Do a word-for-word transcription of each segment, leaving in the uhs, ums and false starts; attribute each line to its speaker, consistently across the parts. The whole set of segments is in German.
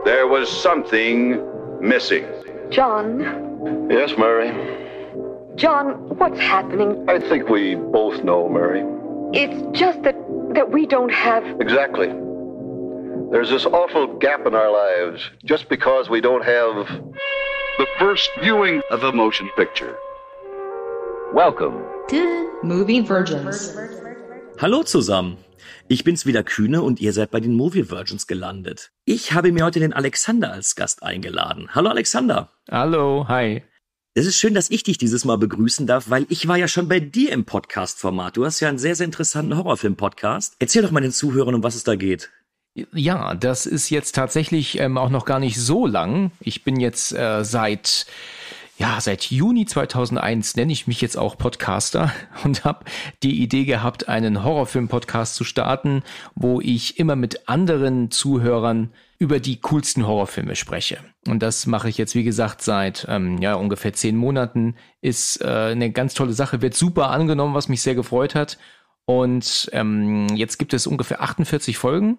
Speaker 1: There was something missing.
Speaker 2: John?
Speaker 3: Yes, Mary?
Speaker 2: John, what's happening?
Speaker 3: I think we both know, Mary.
Speaker 2: It's just that, that we don't have...
Speaker 3: Exactly. There's this awful gap in our lives just because we don't have...
Speaker 1: The first viewing of a motion picture.
Speaker 4: Welcome
Speaker 5: to Movie Virgins.
Speaker 6: Hallo zusammen. Ich bin's wieder, Kühne, und ihr seid bei den Movie Virgins gelandet. Ich habe mir heute den Alexander als Gast eingeladen. Hallo Alexander.
Speaker 7: Hallo, hi.
Speaker 6: Es ist schön, dass ich dich dieses Mal begrüßen darf, weil ich war ja schon bei dir im Podcast-Format. Du hast ja einen sehr, sehr interessanten Horrorfilm-Podcast. Erzähl doch mal den Zuhörern, um was es da geht.
Speaker 7: Ja, das ist jetzt tatsächlich ähm, auch noch gar nicht so lang. Ich bin jetzt äh, seit, ja, seit Juni zweitausendeins nenne ich mich jetzt auch Podcaster und habe die Idee gehabt, einen Horrorfilm-Podcast zu starten, wo ich immer mit anderen Zuhörern über die coolsten Horrorfilme spreche. Und das mache ich jetzt, wie gesagt, seit ähm, ja ungefähr zehn Monaten. Ist äh, eine ganz tolle Sache, wird super angenommen, was mich sehr gefreut hat. Und ähm, jetzt gibt es ungefähr achtundvierzig Folgen.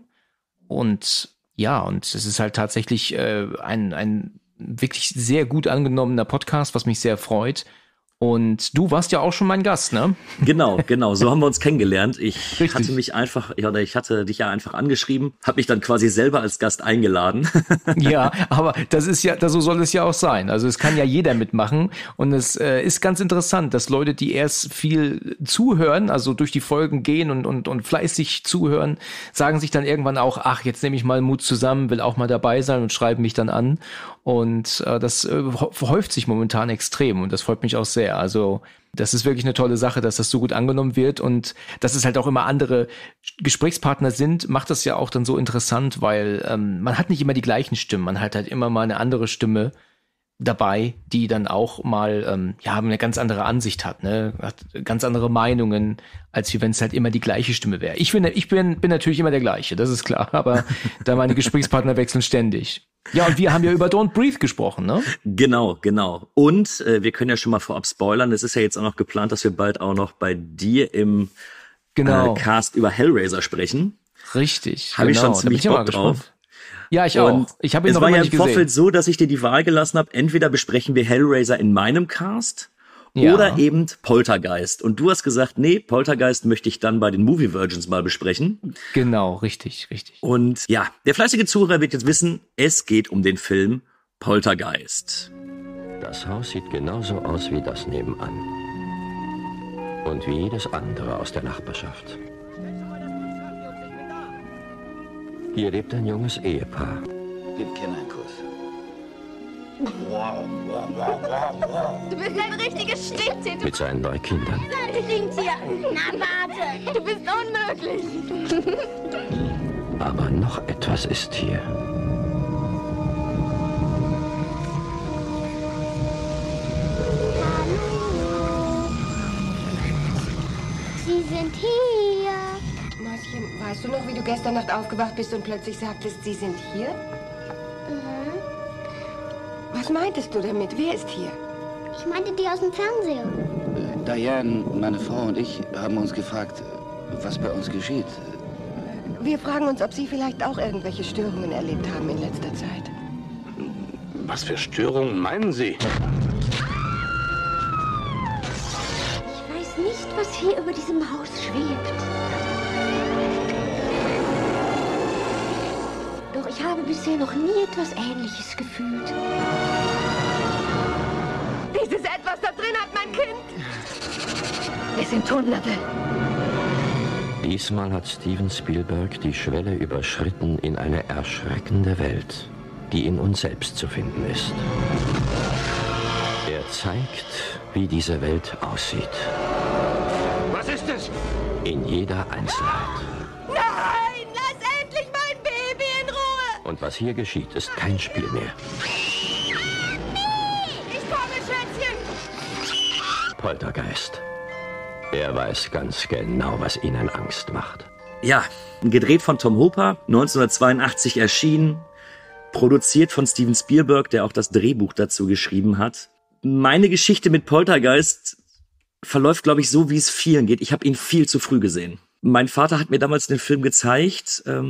Speaker 7: Und ja, und es ist halt tatsächlich äh, ein, ein wirklich sehr gut angenommener Podcast, was mich sehr freut. Und du warst ja auch schon mein Gast, ne?
Speaker 6: Genau, genau. So haben wir uns kennengelernt. Ich
Speaker 7: Richtig.
Speaker 6: hatte mich einfach, oder ich hatte dich ja einfach angeschrieben, habe mich dann quasi selber als Gast eingeladen.
Speaker 7: Ja, aber das ist ja, das, so soll es ja auch sein. Also es kann ja jeder mitmachen. Und es äh, ist ganz interessant, dass Leute, die erst viel zuhören, also durch die Folgen gehen und, und, und fleißig zuhören, sagen sich dann irgendwann auch, ach, jetzt nehme ich mal Mut zusammen, will auch mal dabei sein und schreiben mich dann an. Und äh, das äh, häuft sich momentan extrem und das freut mich auch sehr. Also das ist wirklich eine tolle Sache, dass das so gut angenommen wird und dass es halt auch immer andere Gesprächspartner sind, macht das ja auch dann so interessant, weil ähm, man hat nicht immer die gleichen Stimmen, man hat halt immer mal eine andere Stimme dabei, die dann auch mal ähm, ja eine ganz andere Ansicht hat, ne, hat ganz andere Meinungen, als wie wenn es halt immer die gleiche Stimme wäre. Ich bin ich bin bin natürlich immer der gleiche, das ist klar, aber da meine Gesprächspartner wechseln ständig. Ja, und wir haben ja über Don't Breathe gesprochen, ne?
Speaker 6: Genau, genau. Und äh, wir können ja schon mal vorab spoilern. Es ist ja jetzt auch noch geplant, dass wir bald auch noch bei dir im
Speaker 7: genau.
Speaker 6: äh, Cast über Hellraiser sprechen.
Speaker 7: Richtig.
Speaker 6: Habe
Speaker 7: genau.
Speaker 6: ich schon ziemlich Bock drauf.
Speaker 7: Ja, ich
Speaker 6: und
Speaker 7: auch. Ich habe ihn
Speaker 6: es
Speaker 7: noch
Speaker 6: war
Speaker 7: immer
Speaker 6: ja
Speaker 7: nicht
Speaker 6: im Vorfeld
Speaker 7: gesehen.
Speaker 6: so, dass ich dir die Wahl gelassen habe, entweder besprechen wir Hellraiser in meinem Cast
Speaker 7: ja.
Speaker 6: oder eben Poltergeist. Und du hast gesagt, nee, Poltergeist möchte ich dann bei den Movie Virgins mal besprechen.
Speaker 7: Genau, richtig, richtig.
Speaker 6: Und ja, der fleißige Zuhörer wird jetzt wissen, es geht um den Film Poltergeist.
Speaker 4: Das Haus sieht genauso aus wie das nebenan. Und wie jedes andere aus der Nachbarschaft. Hier lebt ein junges Ehepaar.
Speaker 8: Gib Ken einen Kuss.
Speaker 9: Du bist ein richtiges Stinktier.
Speaker 4: Mit seinen drei Kindern.
Speaker 9: Stinktier. Na warte. Du bist unmöglich.
Speaker 4: Aber noch etwas ist hier.
Speaker 9: Sie sind hier.
Speaker 10: Mäuschen, weißt du noch, wie du gestern Nacht aufgewacht bist und plötzlich sagtest, Sie sind hier?
Speaker 9: Mhm.
Speaker 10: Was meintest du damit? Wer ist hier?
Speaker 9: Ich meinte die aus dem Fernseher.
Speaker 8: Diane, meine Frau und ich haben uns gefragt, was bei uns geschieht.
Speaker 10: Wir fragen uns, ob Sie vielleicht auch irgendwelche Störungen erlebt haben in letzter Zeit.
Speaker 11: Was für Störungen meinen Sie?
Speaker 9: Ich weiß nicht, was hier über diesem Haus schwebt. Doch ich habe bisher noch nie etwas Ähnliches gefühlt.
Speaker 10: Dieses Etwas da drin hat mein Kind.
Speaker 9: Es sind Hunderte.
Speaker 4: Diesmal hat Steven Spielberg die Schwelle überschritten in eine erschreckende Welt, die in uns selbst zu finden ist. Er zeigt, wie diese Welt aussieht.
Speaker 11: Was ist es?
Speaker 4: In jeder Einzelheit.
Speaker 10: Nein, lass endlich mein Baby in Ruhe.
Speaker 4: Und was hier geschieht, ist kein Spiel mehr.
Speaker 10: Ich komme, Schätzchen.
Speaker 4: Poltergeist. Er weiß ganz genau, was ihnen Angst macht.
Speaker 6: Ja, gedreht von Tom Hooper, neunzehnhundertzweiundachtzig erschienen, produziert von Steven Spielberg, der auch das Drehbuch dazu geschrieben hat. Meine Geschichte mit Poltergeist verläuft, glaube ich, so, wie es vielen geht. Ich habe ihn viel zu früh gesehen. Mein Vater hat mir damals den Film gezeigt. Ähm,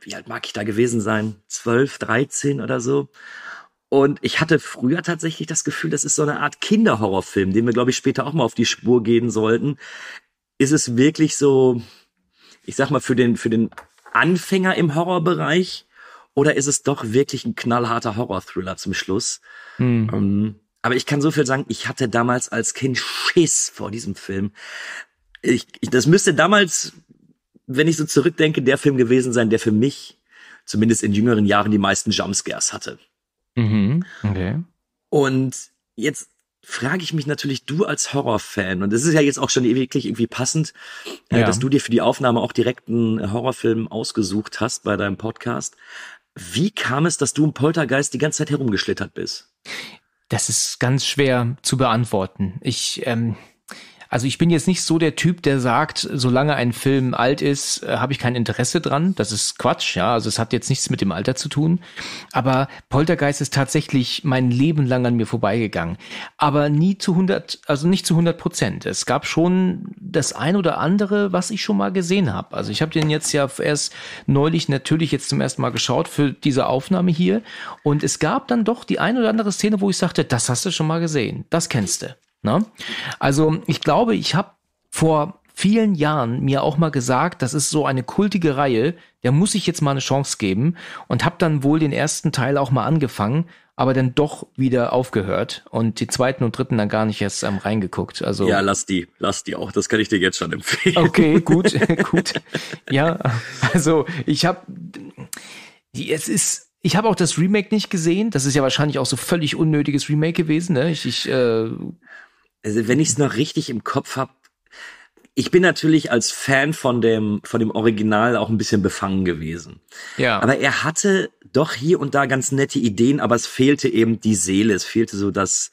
Speaker 6: wie alt mag ich da gewesen sein? zwölf, dreizehn oder so. Und ich hatte früher tatsächlich das Gefühl, das ist so eine Art Kinderhorrorfilm, den wir, glaube ich, später auch mal auf die Spur gehen sollten. Ist es wirklich so, ich sag mal, für den, für den Anfänger im Horrorbereich? Oder ist es doch wirklich ein knallharter Horror-Thriller zum Schluss? Hm. Um, aber ich kann so viel sagen, ich hatte damals als Kind Schiss vor diesem Film. Ich, ich, das müsste damals, wenn ich so zurückdenke, der Film gewesen sein, der für mich, zumindest in jüngeren Jahren, die meisten Jumpscares hatte.
Speaker 7: Mhm, okay.
Speaker 6: Und jetzt frage ich mich natürlich, du als Horrorfan, und das ist ja jetzt auch schon wirklich irgendwie passend, ja. äh, dass du dir für die Aufnahme auch direkt einen Horrorfilm ausgesucht hast bei deinem Podcast. Wie kam es, dass du im Poltergeist die ganze Zeit herumgeschlittert bist?
Speaker 7: Das ist ganz schwer zu beantworten. Ich, ähm, also ich bin jetzt nicht so der Typ, der sagt, solange ein Film alt ist, äh, habe ich kein Interesse dran. Das ist Quatsch, ja. Also es hat jetzt nichts mit dem Alter zu tun. Aber Poltergeist ist tatsächlich mein Leben lang an mir vorbeigegangen. Aber nie zu hundert, also nicht zu hundert Prozent. Es gab schon das ein oder andere, was ich schon mal gesehen habe. Also ich habe den jetzt ja erst neulich natürlich jetzt zum ersten Mal geschaut für diese Aufnahme hier. Und es gab dann doch die ein oder andere Szene, wo ich sagte, das hast du schon mal gesehen. Das kennst du. Na? Also ich glaube, ich habe vor vielen Jahren mir auch mal gesagt, das ist so eine kultige Reihe, der muss ich jetzt mal eine Chance geben und habe dann wohl den ersten Teil auch mal angefangen, aber dann doch wieder aufgehört und die zweiten und dritten dann gar nicht erst ähm, reingeguckt. Also
Speaker 6: ja, lass die, lass die auch, das kann ich dir jetzt schon empfehlen.
Speaker 7: Okay, gut, gut. Ja, also ich habe, es ist Ich habe auch das Remake nicht gesehen. Das ist ja wahrscheinlich auch so völlig unnötiges Remake gewesen. Ne? Ich, ich, äh
Speaker 6: also wenn ich es noch richtig im Kopf habe, ich bin natürlich als Fan von dem von dem Original auch ein bisschen befangen gewesen.
Speaker 7: Ja.
Speaker 6: Aber er hatte doch hier und da ganz nette Ideen, aber es fehlte eben die Seele. Es fehlte so das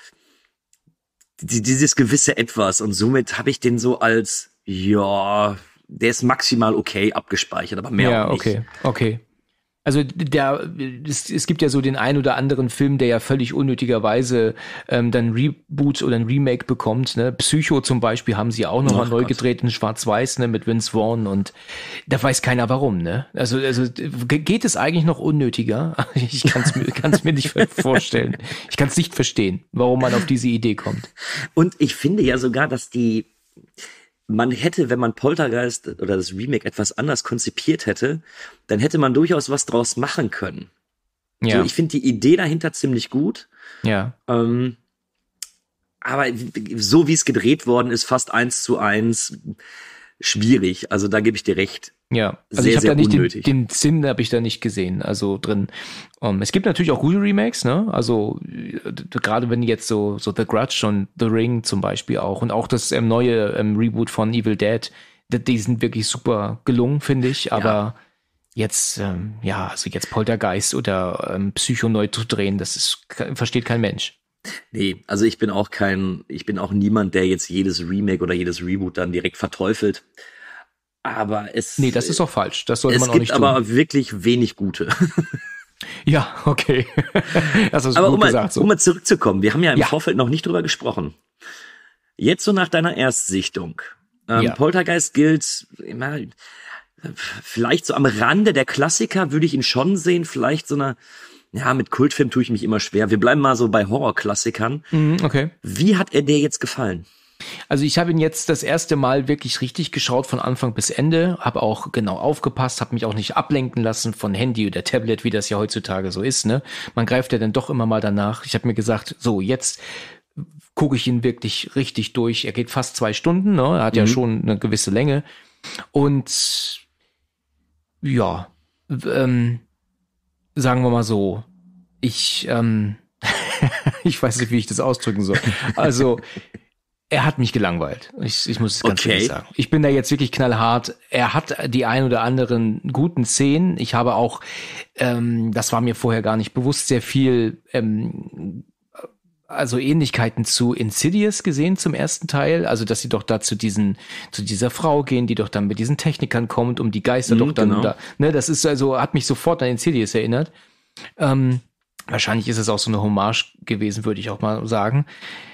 Speaker 6: dieses gewisse Etwas. Und somit habe ich den so als, ja, der ist maximal okay abgespeichert, aber mehr
Speaker 7: ja,
Speaker 6: auch nicht.
Speaker 7: Okay, okay. Also der, es, es gibt ja so den ein oder anderen Film, der ja völlig unnötigerweise ähm, dann Reboot oder ein Remake bekommt. Ne? Psycho zum Beispiel haben sie auch nochmal neu gedreht in Schwarz-Weiß, ne, mit Vince Vaughn, und da weiß keiner warum. Ne? Also, also geht es eigentlich noch unnötiger? Ich kann es mir, kann's mir nicht vorstellen. Ich kann es nicht verstehen, warum man auf diese Idee kommt.
Speaker 6: Und ich finde ja sogar, dass die man hätte, wenn man Poltergeist oder das Remake etwas anders konzipiert hätte, dann hätte man durchaus was draus machen können. Ja. So, ich finde die Idee dahinter ziemlich gut.
Speaker 7: Ja.
Speaker 6: Ähm, aber so wie es gedreht worden ist, fast eins zu eins, schwierig. Also da gebe ich dir recht.
Speaker 7: Ja, also
Speaker 6: sehr,
Speaker 7: ich habe da nicht
Speaker 6: unnötig.
Speaker 7: den, den Sinn habe ich da nicht gesehen, also drin. Um, es gibt natürlich auch gute Remakes, ne? Also gerade wenn jetzt so so The Grudge und The Ring zum Beispiel auch und auch das ähm, neue ähm, Reboot von Evil Dead, die, die sind wirklich super gelungen, finde ich. Aber ja. jetzt ähm, ja, also jetzt Poltergeist oder ähm, Psycho neu zu drehen, das ist versteht kein Mensch.
Speaker 6: Nee, also ich bin auch kein, ich bin auch niemand, der jetzt jedes Remake oder jedes Reboot dann direkt verteufelt. Aber es.
Speaker 7: Nee, das ist auch falsch. Das sollte man auch nicht tun.
Speaker 6: Es gibt aber wirklich wenig gute.
Speaker 7: Ja, okay. Das ist
Speaker 6: aber
Speaker 7: gut
Speaker 6: um, mal,
Speaker 7: gesagt, so.
Speaker 6: um mal zurückzukommen, wir haben ja im
Speaker 7: ja.
Speaker 6: Vorfeld noch nicht drüber gesprochen. Jetzt so nach deiner Erstsichtung. Ähm,
Speaker 7: ja.
Speaker 6: Poltergeist gilt immer, vielleicht so am Rande der Klassiker würde ich ihn schon sehen, vielleicht so eine, ja, mit Kultfilm tue ich mich immer schwer. Wir bleiben mal so bei Horrorklassikern.
Speaker 7: Mhm, okay.
Speaker 6: Wie hat er dir jetzt gefallen?
Speaker 7: Also ich habe ihn jetzt das erste Mal wirklich richtig geschaut von Anfang bis Ende, habe auch genau aufgepasst, habe mich auch nicht ablenken lassen von Handy oder Tablet, wie das ja heutzutage so ist. Ne, man greift ja dann doch immer mal danach. Ich habe mir gesagt, so jetzt gucke ich ihn wirklich richtig durch. Er geht fast zwei Stunden, ne, er hat mhm. ja schon eine gewisse Länge und ja, ähm, sagen wir mal so, ich ähm, ich weiß nicht, wie ich das ausdrücken soll. Also er hat mich gelangweilt. Ich, ich muss es ganz
Speaker 6: okay.
Speaker 7: ehrlich sagen. Ich bin da jetzt wirklich knallhart. Er hat die ein oder anderen guten Szenen. Ich habe auch, ähm, das war mir vorher gar nicht bewusst, sehr viel, ähm, also Ähnlichkeiten zu Insidious gesehen zum ersten Teil. Also, dass sie doch da zu diesen, zu dieser Frau gehen, die doch dann mit diesen Technikern kommt, um die Geister mhm, doch dann
Speaker 6: genau.
Speaker 7: da, ne, das ist also, hat mich sofort an Insidious erinnert. Ähm, wahrscheinlich ist es auch so eine Hommage gewesen, würde ich auch mal sagen.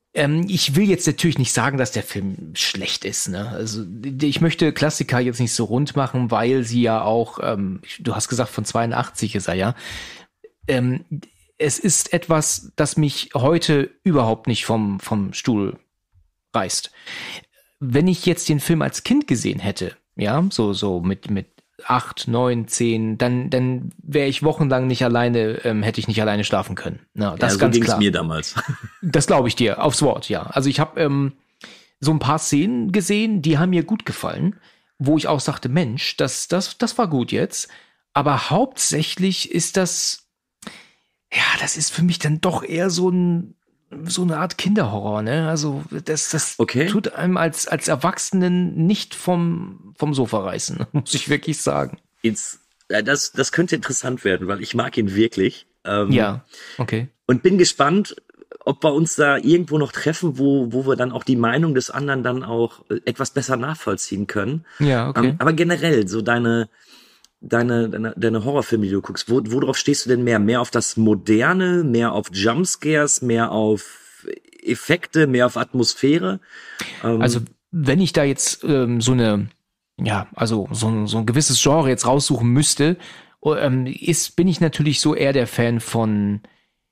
Speaker 7: Ähm, ich will jetzt natürlich nicht sagen, dass der Film schlecht ist. Ne? Also ich möchte Klassiker jetzt nicht so rund machen, weil sie ja auch, ähm, du hast gesagt, von zweiundachtzig ist er ja. Ähm, es ist etwas, das mich heute überhaupt nicht vom, vom Stuhl reißt. Wenn ich jetzt den Film als Kind gesehen hätte, ja, so, so mit, mit acht, neun, zehn, dann, dann wäre ich wochenlang nicht alleine, ähm, hätte ich nicht alleine schlafen können. Ja, das
Speaker 6: ja,
Speaker 7: ist
Speaker 6: so
Speaker 7: ganz
Speaker 6: ging's
Speaker 7: klar.
Speaker 6: mir damals.
Speaker 7: Das glaube ich dir, aufs Wort, ja. Also ich habe ähm, so ein paar Szenen gesehen, die haben mir gut gefallen, wo ich auch sagte, Mensch, das, das, das war gut jetzt. Aber hauptsächlich ist das, ja, das ist für mich dann doch eher so ein so eine Art Kinderhorror, ne? Also das, das
Speaker 6: okay.
Speaker 7: tut einem als, als Erwachsenen nicht vom, vom Sofa reißen, muss ich wirklich sagen.
Speaker 6: Jetzt, ja, das, das könnte interessant werden, weil ich mag ihn wirklich. Ähm,
Speaker 7: ja, okay.
Speaker 6: Und bin gespannt, ob wir uns da irgendwo noch treffen, wo, wo wir dann auch die Meinung des anderen dann auch etwas besser nachvollziehen können.
Speaker 7: Ja, okay.
Speaker 6: Ähm, aber generell, so deine, deine, deine, deine Horrorfilme, die du guckst, wo, worauf stehst du denn mehr? Mehr auf das Moderne, mehr auf Jumpscares, mehr auf Effekte, mehr auf Atmosphäre? Ähm,
Speaker 7: also, wenn ich da jetzt ähm, so eine, ja, also so, so ein gewisses Genre jetzt raussuchen müsste, ähm, ist, bin ich natürlich so eher der Fan von,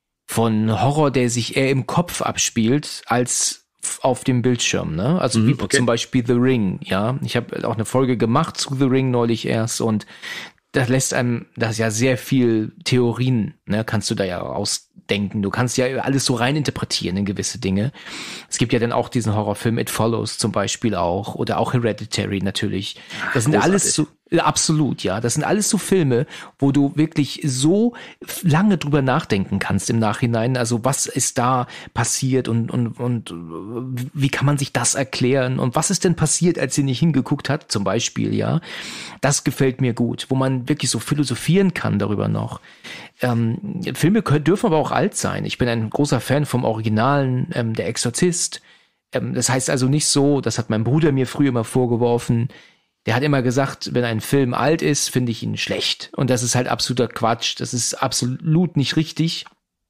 Speaker 7: von Horror, der sich eher im Kopf abspielt, als auf dem Bildschirm, ne? Also wie okay. zum Beispiel The Ring, ja. Ich habe auch eine Folge gemacht zu The Ring neulich erst und das lässt einem, das ist ja sehr viel Theorien, ne? Kannst du da ja ausdenken. Du kannst ja alles so rein interpretieren in gewisse Dinge. Es gibt ja dann auch diesen Horrorfilm It Follows zum Beispiel auch oder auch Hereditary natürlich. Das sind
Speaker 6: Großartig.
Speaker 7: alles so, absolut, ja. Das sind alles so Filme, wo du wirklich so lange drüber nachdenken kannst im Nachhinein. Also was ist da passiert und, und, und wie kann man sich das erklären? Und was ist denn passiert, als sie nicht hingeguckt hat, zum Beispiel, ja? Das gefällt mir gut, wo man wirklich so philosophieren kann darüber noch. Ähm, Filme können, dürfen aber auch alt sein. Ich bin ein großer Fan vom Originalen, ähm, Der Exorzist. Ähm, das heißt also nicht so, das hat mein Bruder mir früher immer vorgeworfen, der hat immer gesagt, wenn ein Film alt ist, finde ich ihn schlecht. Und das ist halt absoluter Quatsch. Das ist absolut nicht richtig.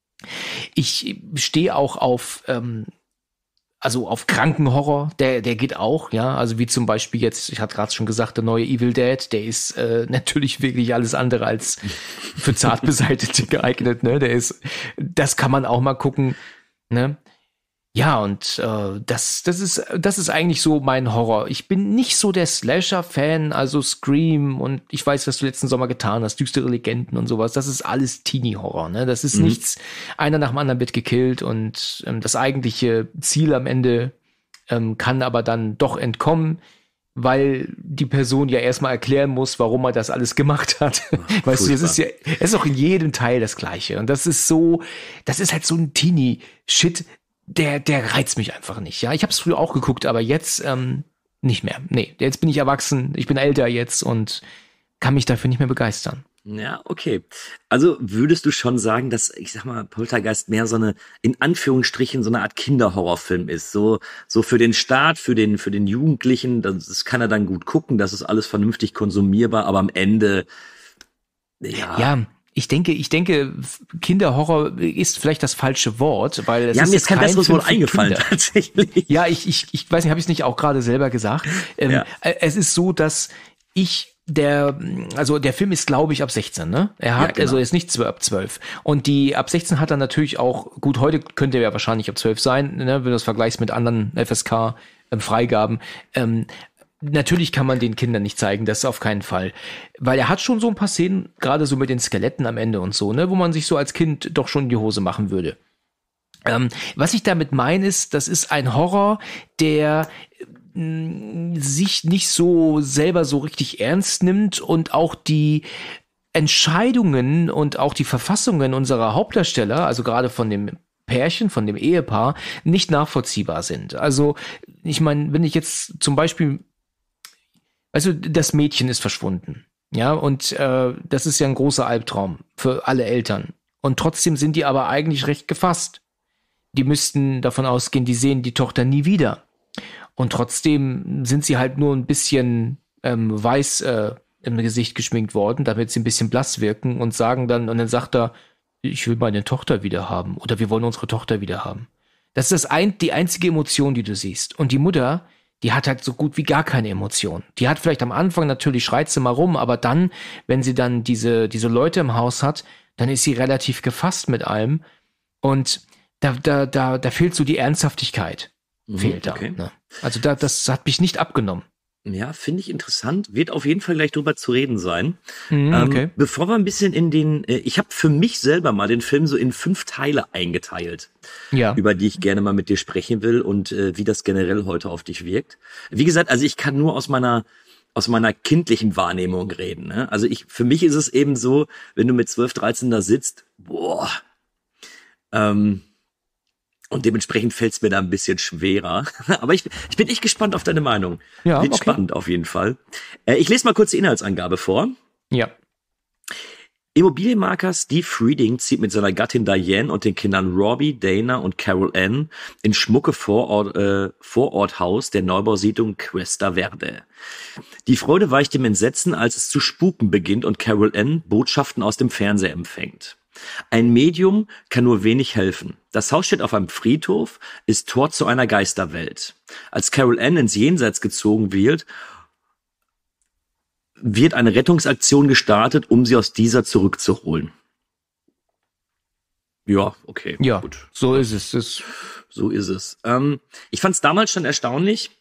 Speaker 7: Ich stehe auch auf, ähm, also auf Krankenhorror, der, der geht auch, ja. Also wie zum Beispiel jetzt, ich hatte gerade schon gesagt, der neue Evil Dead, der ist äh, natürlich wirklich alles andere als für Zartbeseitete geeignet, ne. Der ist, das kann man auch mal gucken, ne. Ja, und äh, das, das ist, das ist eigentlich so mein Horror. Ich bin nicht so der Slasher-Fan, also Scream und ich weiß, was du letzten Sommer getan hast, düstere Legenden und sowas. Das ist alles Teenie-Horror, ne? Das ist mhm. nichts, einer nach dem anderen wird gekillt und ähm, das eigentliche Ziel am Ende ähm, kann aber dann doch entkommen, weil die Person ja erstmal erklären muss, warum er das alles gemacht hat. Ach, weißt du, das ist ja, es ist auch in jedem Teil das Gleiche. Und das ist so, das ist halt so ein Teenie-Shit. Der, der reizt mich einfach nicht, ja. Ich habe es früher auch geguckt, aber jetzt ähm, nicht mehr. Nee, jetzt bin ich erwachsen, ich bin älter jetzt und kann mich dafür nicht mehr begeistern.
Speaker 6: Ja, okay. Also würdest du schon sagen, dass, ich sag mal, Poltergeist mehr so eine, in Anführungsstrichen, so eine Art Kinderhorrorfilm ist. So, so für den Start, für den, für den Jugendlichen, das, das kann er dann gut gucken, das ist alles vernünftig konsumierbar, aber am Ende, ja.
Speaker 7: Ja. Ich denke, ich denke, Kinderhorror ist vielleicht das falsche Wort, weil es
Speaker 6: ja,
Speaker 7: ist
Speaker 6: mir ist kein besseres Wort eingefallen,
Speaker 7: Kinder.
Speaker 6: tatsächlich.
Speaker 7: Ja, ich, ich, ich weiß nicht, habe ich es nicht auch gerade selber gesagt? Ähm, ja. Es ist so, dass ich der, also der Film ist, glaube ich, ab sechzehn, ne? Er hat, ja, genau. Also er ist nicht ab zwölf. Und die ab sechzehn hat er natürlich auch, gut, heute könnte er ja wahrscheinlich ab zwölf sein, ne, wenn du das vergleichst mit anderen F S K-Freigaben. Ähm, Natürlich kann man den Kindern nicht zeigen, das auf keinen Fall. Weil er hat schon so ein paar Szenen, gerade so mit den Skeletten am Ende und so, ne, wo man sich so als Kind doch schon in die Hose machen würde. Ähm, was ich damit meine ist, das ist ein Horror, der mh, sich nicht so selber so richtig ernst nimmt und auch die Entscheidungen und auch die Verfassungen unserer Hauptdarsteller, also gerade von dem Pärchen, von dem Ehepaar, nicht nachvollziehbar sind. Also, ich meine, wenn ich jetzt zum Beispiel Also das Mädchen ist verschwunden, ja, und äh, das ist ja ein großer Albtraum für alle Eltern. Und trotzdem sind die aber eigentlich recht gefasst. Die müssten davon ausgehen, die sehen die Tochter nie wieder. Und trotzdem sind sie halt nur ein bisschen ähm, weiß äh, im Gesicht geschminkt worden, damit sie ein bisschen blass wirken und sagen dann, und dann sagt er, ich will meine Tochter wieder haben oder wir wollen unsere Tochter wieder haben. Das ist das ein, die einzige Emotion, die du siehst. Und die Mutter, die hat halt so gut wie gar keine Emotion. Die hat vielleicht am Anfang natürlich schreit sie mal rum, aber dann, wenn sie dann diese, diese Leute im Haus hat, dann ist sie relativ gefasst mit allem. Und da, da, da, da fehlt so die Ernsthaftigkeit. Mhm, fehlt da. Okay. Ne? Also da, das hat mich nicht abgenommen.
Speaker 6: Ja, finde ich interessant. Wird auf jeden Fall gleich drüber zu reden sein.
Speaker 7: Mhm, okay.
Speaker 6: ähm, bevor wir ein bisschen in den, äh, ich habe für mich selber mal den Film so in fünf Teile eingeteilt,
Speaker 7: ja.
Speaker 6: über die ich gerne mal mit dir sprechen will und äh, wie das generell heute auf dich wirkt. Wie gesagt, also ich kann nur aus meiner aus meiner kindlichen Wahrnehmung reden. Ne? Also ich, für mich ist es eben so, wenn du mit zwölf, dreizehn da sitzt, boah, ähm, und dementsprechend fällt es mir da ein bisschen schwerer. Aber ich, ich bin echt gespannt auf deine Meinung.
Speaker 7: Ja,
Speaker 6: Wird
Speaker 7: okay.
Speaker 6: spannend auf jeden Fall. Äh, ich lese mal kurz die Inhaltsangabe vor.
Speaker 7: Ja.
Speaker 6: Immobilienmakler Steve Frieding zieht mit seiner Gattin Diane und den Kindern Robbie, Dana und Carol Ann in schmucke Vorort, äh, Vororthaus der Neubausiedlung Cuesta Verde. Die Freude weicht dem Entsetzen, als es zu spuken beginnt und Carol Ann Botschaften aus dem Fernseher empfängt. Ein Medium kann nur wenig helfen. Das Haus steht auf einem Friedhof, ist Tor zu einer Geisterwelt. Als Carol Ann ins Jenseits gezogen wird, wird eine Rettungsaktion gestartet, um sie aus dieser zurückzuholen. Ja, okay.
Speaker 7: Ja,
Speaker 6: gut.
Speaker 7: So ist es. Das
Speaker 6: so ist es. Ähm, ich fand es damals schon erstaunlich.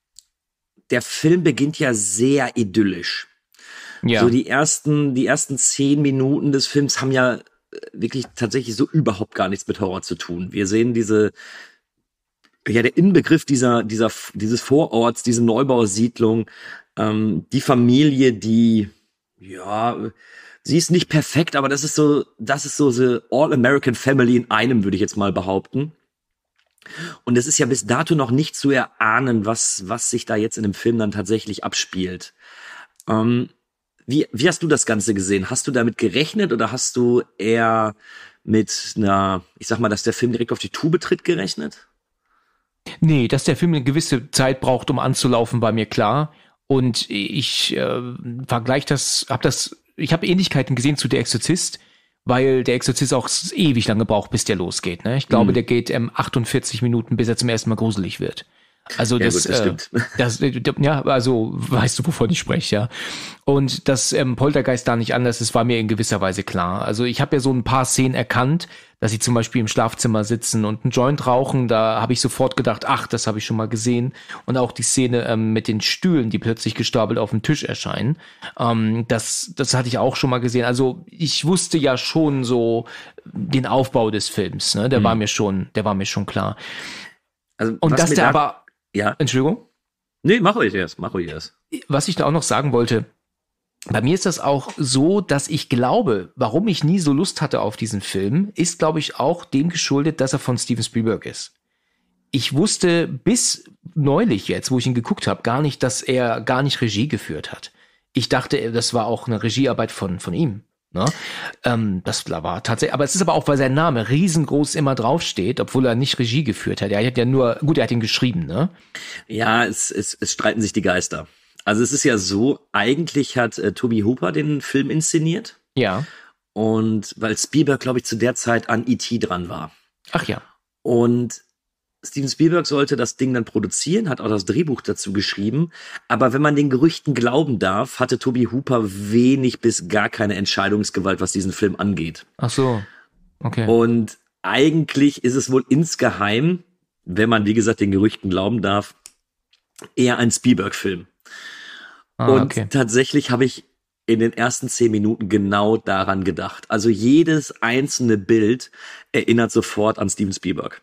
Speaker 6: Der Film beginnt ja sehr idyllisch.
Speaker 7: Ja.
Speaker 6: So die ersten, die ersten zehn Minuten des Films haben ja wirklich tatsächlich so überhaupt gar nichts mit Horror zu tun. Wir sehen diese, ja, der Inbegriff dieser, dieser, dieses Vororts, diese Neubausiedlung, ähm, die Familie, die, ja, sie ist nicht perfekt, aber das ist so, das ist so the All-American Family in einem, würde ich jetzt mal behaupten. Und es ist ja bis dato noch nicht zu erahnen, was, was sich da jetzt in dem Film dann tatsächlich abspielt. Ähm, Wie, wie hast du das Ganze gesehen? Hast du damit gerechnet oder hast du eher mit einer, ich sag mal, dass der Film direkt auf die Tube tritt gerechnet?
Speaker 7: Nee, dass der Film eine gewisse Zeit braucht, um anzulaufen, war mir klar. Und ich äh, vergleiche das, hab das, ich habe Ähnlichkeiten gesehen zu Der Exorzist, weil Der Exorzist auch ewig lange braucht, bis der losgeht. Ne? Ich glaube, mhm. der geht ähm, achtundvierzig Minuten, bis er zum ersten Mal gruselig wird. Also
Speaker 6: ja,
Speaker 7: das,
Speaker 6: gut, das
Speaker 7: äh,
Speaker 6: stimmt.
Speaker 7: das, ja, also weißt du, wovon ich spreche, ja. Und dass ähm, Poltergeist da nicht anders ist, war mir in gewisser Weise klar. Also ich habe ja so ein paar Szenen erkannt, dass sie zum Beispiel im Schlafzimmer sitzen und einen Joint rauchen. Da habe ich sofort gedacht, ach, das habe ich schon mal gesehen. Und auch die Szene ähm, mit den Stühlen, die plötzlich gestapelt auf dem Tisch erscheinen, ähm, das, das hatte ich auch schon mal gesehen. Also ich wusste ja schon so den Aufbau des Films, ne? Der mhm. war mir schon, der war mir schon klar.
Speaker 6: Also,
Speaker 7: und dass der aber
Speaker 6: Ja.
Speaker 7: Entschuldigung?
Speaker 6: Nee, mach ruhig erst, mach ruhig erst.
Speaker 7: Was ich da auch noch sagen wollte, bei mir ist das auch so, dass ich glaube, warum ich nie so Lust hatte auf diesen Film, ist, glaube ich, auch dem geschuldet, dass er von Steven Spielberg ist. Ich wusste bis neulich jetzt, wo ich ihn geguckt habe, gar nicht, dass er gar nicht Regie geführt hat. Ich dachte, das war auch eine Regiearbeit von, von ihm. Ne? Ähm, das war tatsächlich, aber es ist aber auch, weil sein Name riesengroß immer draufsteht, obwohl er nicht Regie geführt hat. Er hat ja nur, gut, er hat ihn geschrieben, ne?
Speaker 6: Ja, es, es, es streiten sich die Geister. Also es ist ja so, eigentlich hat äh, Tobe Hooper den Film inszeniert.
Speaker 7: Ja.
Speaker 6: Und weil Spielberg, glaube ich, zu der Zeit an E T dran war.
Speaker 7: Ach ja.
Speaker 6: Und Steven Spielberg sollte das Ding dann produzieren, hat auch das Drehbuch dazu geschrieben. Aber wenn man den Gerüchten glauben darf, hatte Tobe Hooper wenig bis gar keine Entscheidungsgewalt, was diesen Film angeht.
Speaker 7: Ach so, okay.
Speaker 6: Und eigentlich ist es wohl insgeheim, wenn man, wie gesagt, den Gerüchten glauben darf, eher ein Spielberg-Film.
Speaker 7: Ah,
Speaker 6: Und
Speaker 7: okay.
Speaker 6: tatsächlich habe ich in den ersten zehn Minuten genau daran gedacht. Also jedes einzelne Bild erinnert sofort an Steven Spielberg.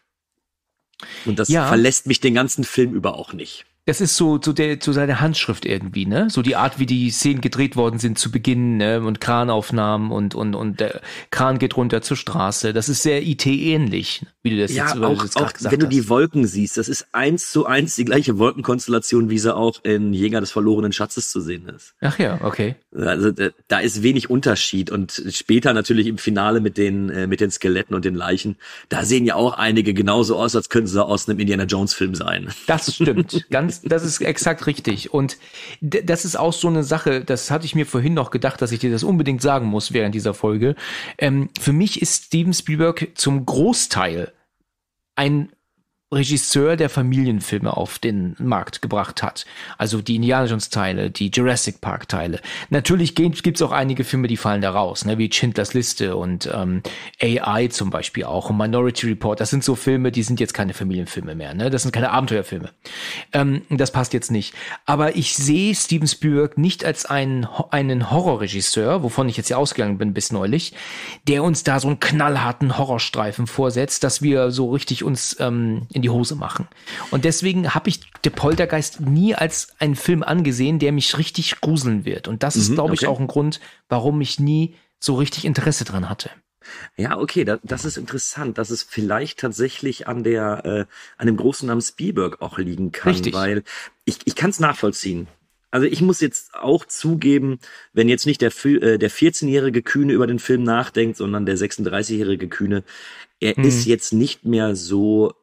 Speaker 6: Und das
Speaker 7: ja.
Speaker 6: verlässt mich den ganzen Film über auch nicht.
Speaker 7: Das ist so, so, der, so seine Handschrift irgendwie, ne? So die Art, wie die Szenen gedreht worden sind zu Beginn, ne? Und Kranaufnahmen und, und, und der Kran geht runter zur Straße. Das ist sehr I T-ähnlich, wie du das
Speaker 6: ja,
Speaker 7: jetzt,
Speaker 6: auch,
Speaker 7: das jetzt
Speaker 6: auch
Speaker 7: gerade gesagt
Speaker 6: wenn du
Speaker 7: hast.
Speaker 6: die Wolken siehst, das ist eins zu eins die gleiche Wolkenkonstellation, wie sie auch in Jäger des verlorenen Schatzes zu sehen ist.
Speaker 7: Ach ja, okay.
Speaker 6: Also da ist wenig Unterschied und später natürlich im Finale mit den äh, mit den Skeletten und den Leichen, da sehen ja auch einige genauso aus, als könnten sie aus einem Indiana Jones Film sein.
Speaker 7: Das stimmt, ganz, das ist exakt richtig und d- das ist auch so eine Sache, das hatte ich mir vorhin noch gedacht, dass ich dir das unbedingt sagen muss während dieser Folge. Ähm, für mich ist Steven Spielberg zum Großteil ein Regisseur, der Familienfilme auf den Markt gebracht hat. Also die Indiana Jones Teile, die Jurassic Park Teile. Natürlich gibt es auch einige Filme, die fallen da raus, ne, wie Schindlers Liste und ähm, A I zum Beispiel auch und Minority Report. Das sind so Filme, die sind jetzt keine Familienfilme mehr, ne? Das sind keine Abenteuerfilme. Ähm, das passt jetzt nicht. Aber ich sehe Steven Spielberg nicht als einen, einen Horrorregisseur, wovon ich jetzt ja ausgegangen bin bis neulich, der uns da so einen knallharten Horrorstreifen vorsetzt, dass wir so richtig uns ähm, in die Hose machen. Und deswegen habe ich Der Poltergeist nie als einen Film angesehen, der mich richtig gruseln wird. Und das mhm, ist, glaube ich, okay. auch ein Grund, warum ich nie so richtig Interesse dran hatte.
Speaker 6: Ja, okay, da, das ist interessant, dass es vielleicht tatsächlich an der äh, an dem großen Namen Spielberg auch liegen kann, richtig. Weil ich ich kann es nachvollziehen. Also ich muss jetzt auch zugeben, wenn jetzt nicht der äh, der vierzehnjährige Kühne über den Film nachdenkt, sondern der sechsunddreißigjährige Kühne, er mhm. ist jetzt nicht mehr so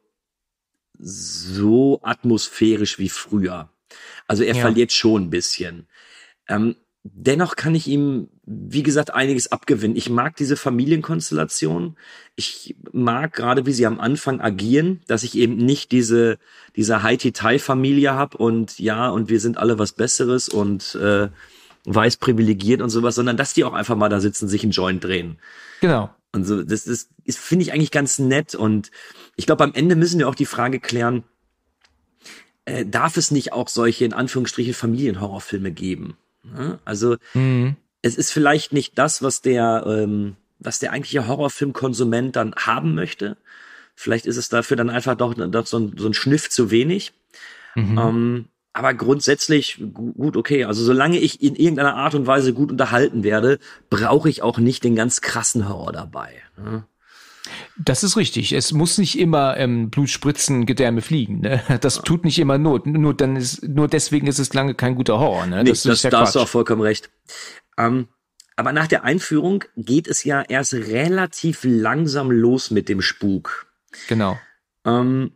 Speaker 6: so atmosphärisch wie früher. Also er ja. verliert schon ein bisschen. Ähm, dennoch kann ich ihm, wie gesagt, einiges abgewinnen. Ich mag diese Familienkonstellation. Ich mag gerade, wie sie am Anfang agieren, dass ich eben nicht diese diese Haiti-Tai-Familie habe und ja, und wir sind alle was Besseres und äh, weiß privilegiert und sowas, sondern dass die auch einfach mal da sitzen, sich einen Joint drehen.
Speaker 7: Genau.
Speaker 6: Und so, das, das, das finde ich eigentlich ganz nett. Und ich glaube, am Ende müssen wir auch die Frage klären, äh, darf es nicht auch solche, in Anführungsstrichen, Familienhorrorfilme geben? Ja? Also, mhm. es ist vielleicht nicht das, was der, ähm, was der eigentliche Horrorfilmkonsument dann haben möchte. Vielleicht ist es dafür dann einfach doch, doch so, ein, so ein Schniff zu wenig. Mhm. Ähm, Aber grundsätzlich, gut, okay, also solange ich in irgendeiner Art und Weise gut unterhalten werde, brauche ich auch nicht den ganz krassen Horror dabei. Ne?
Speaker 7: Das ist richtig. Es muss nicht immer ähm, Blut spritzen, Gedärme fliegen. Ne? Das ja. tut nicht immer Not. Nur, dann ist, nur deswegen ist es lange kein guter Horror. Ne?
Speaker 6: Nee,
Speaker 7: das
Speaker 6: das,
Speaker 7: ist ja
Speaker 6: da
Speaker 7: Quatsch.
Speaker 6: hast du auch vollkommen recht. Ähm, aber nach der Einführung geht es ja erst relativ langsam los mit dem Spuk.
Speaker 7: Genau.
Speaker 6: Ähm,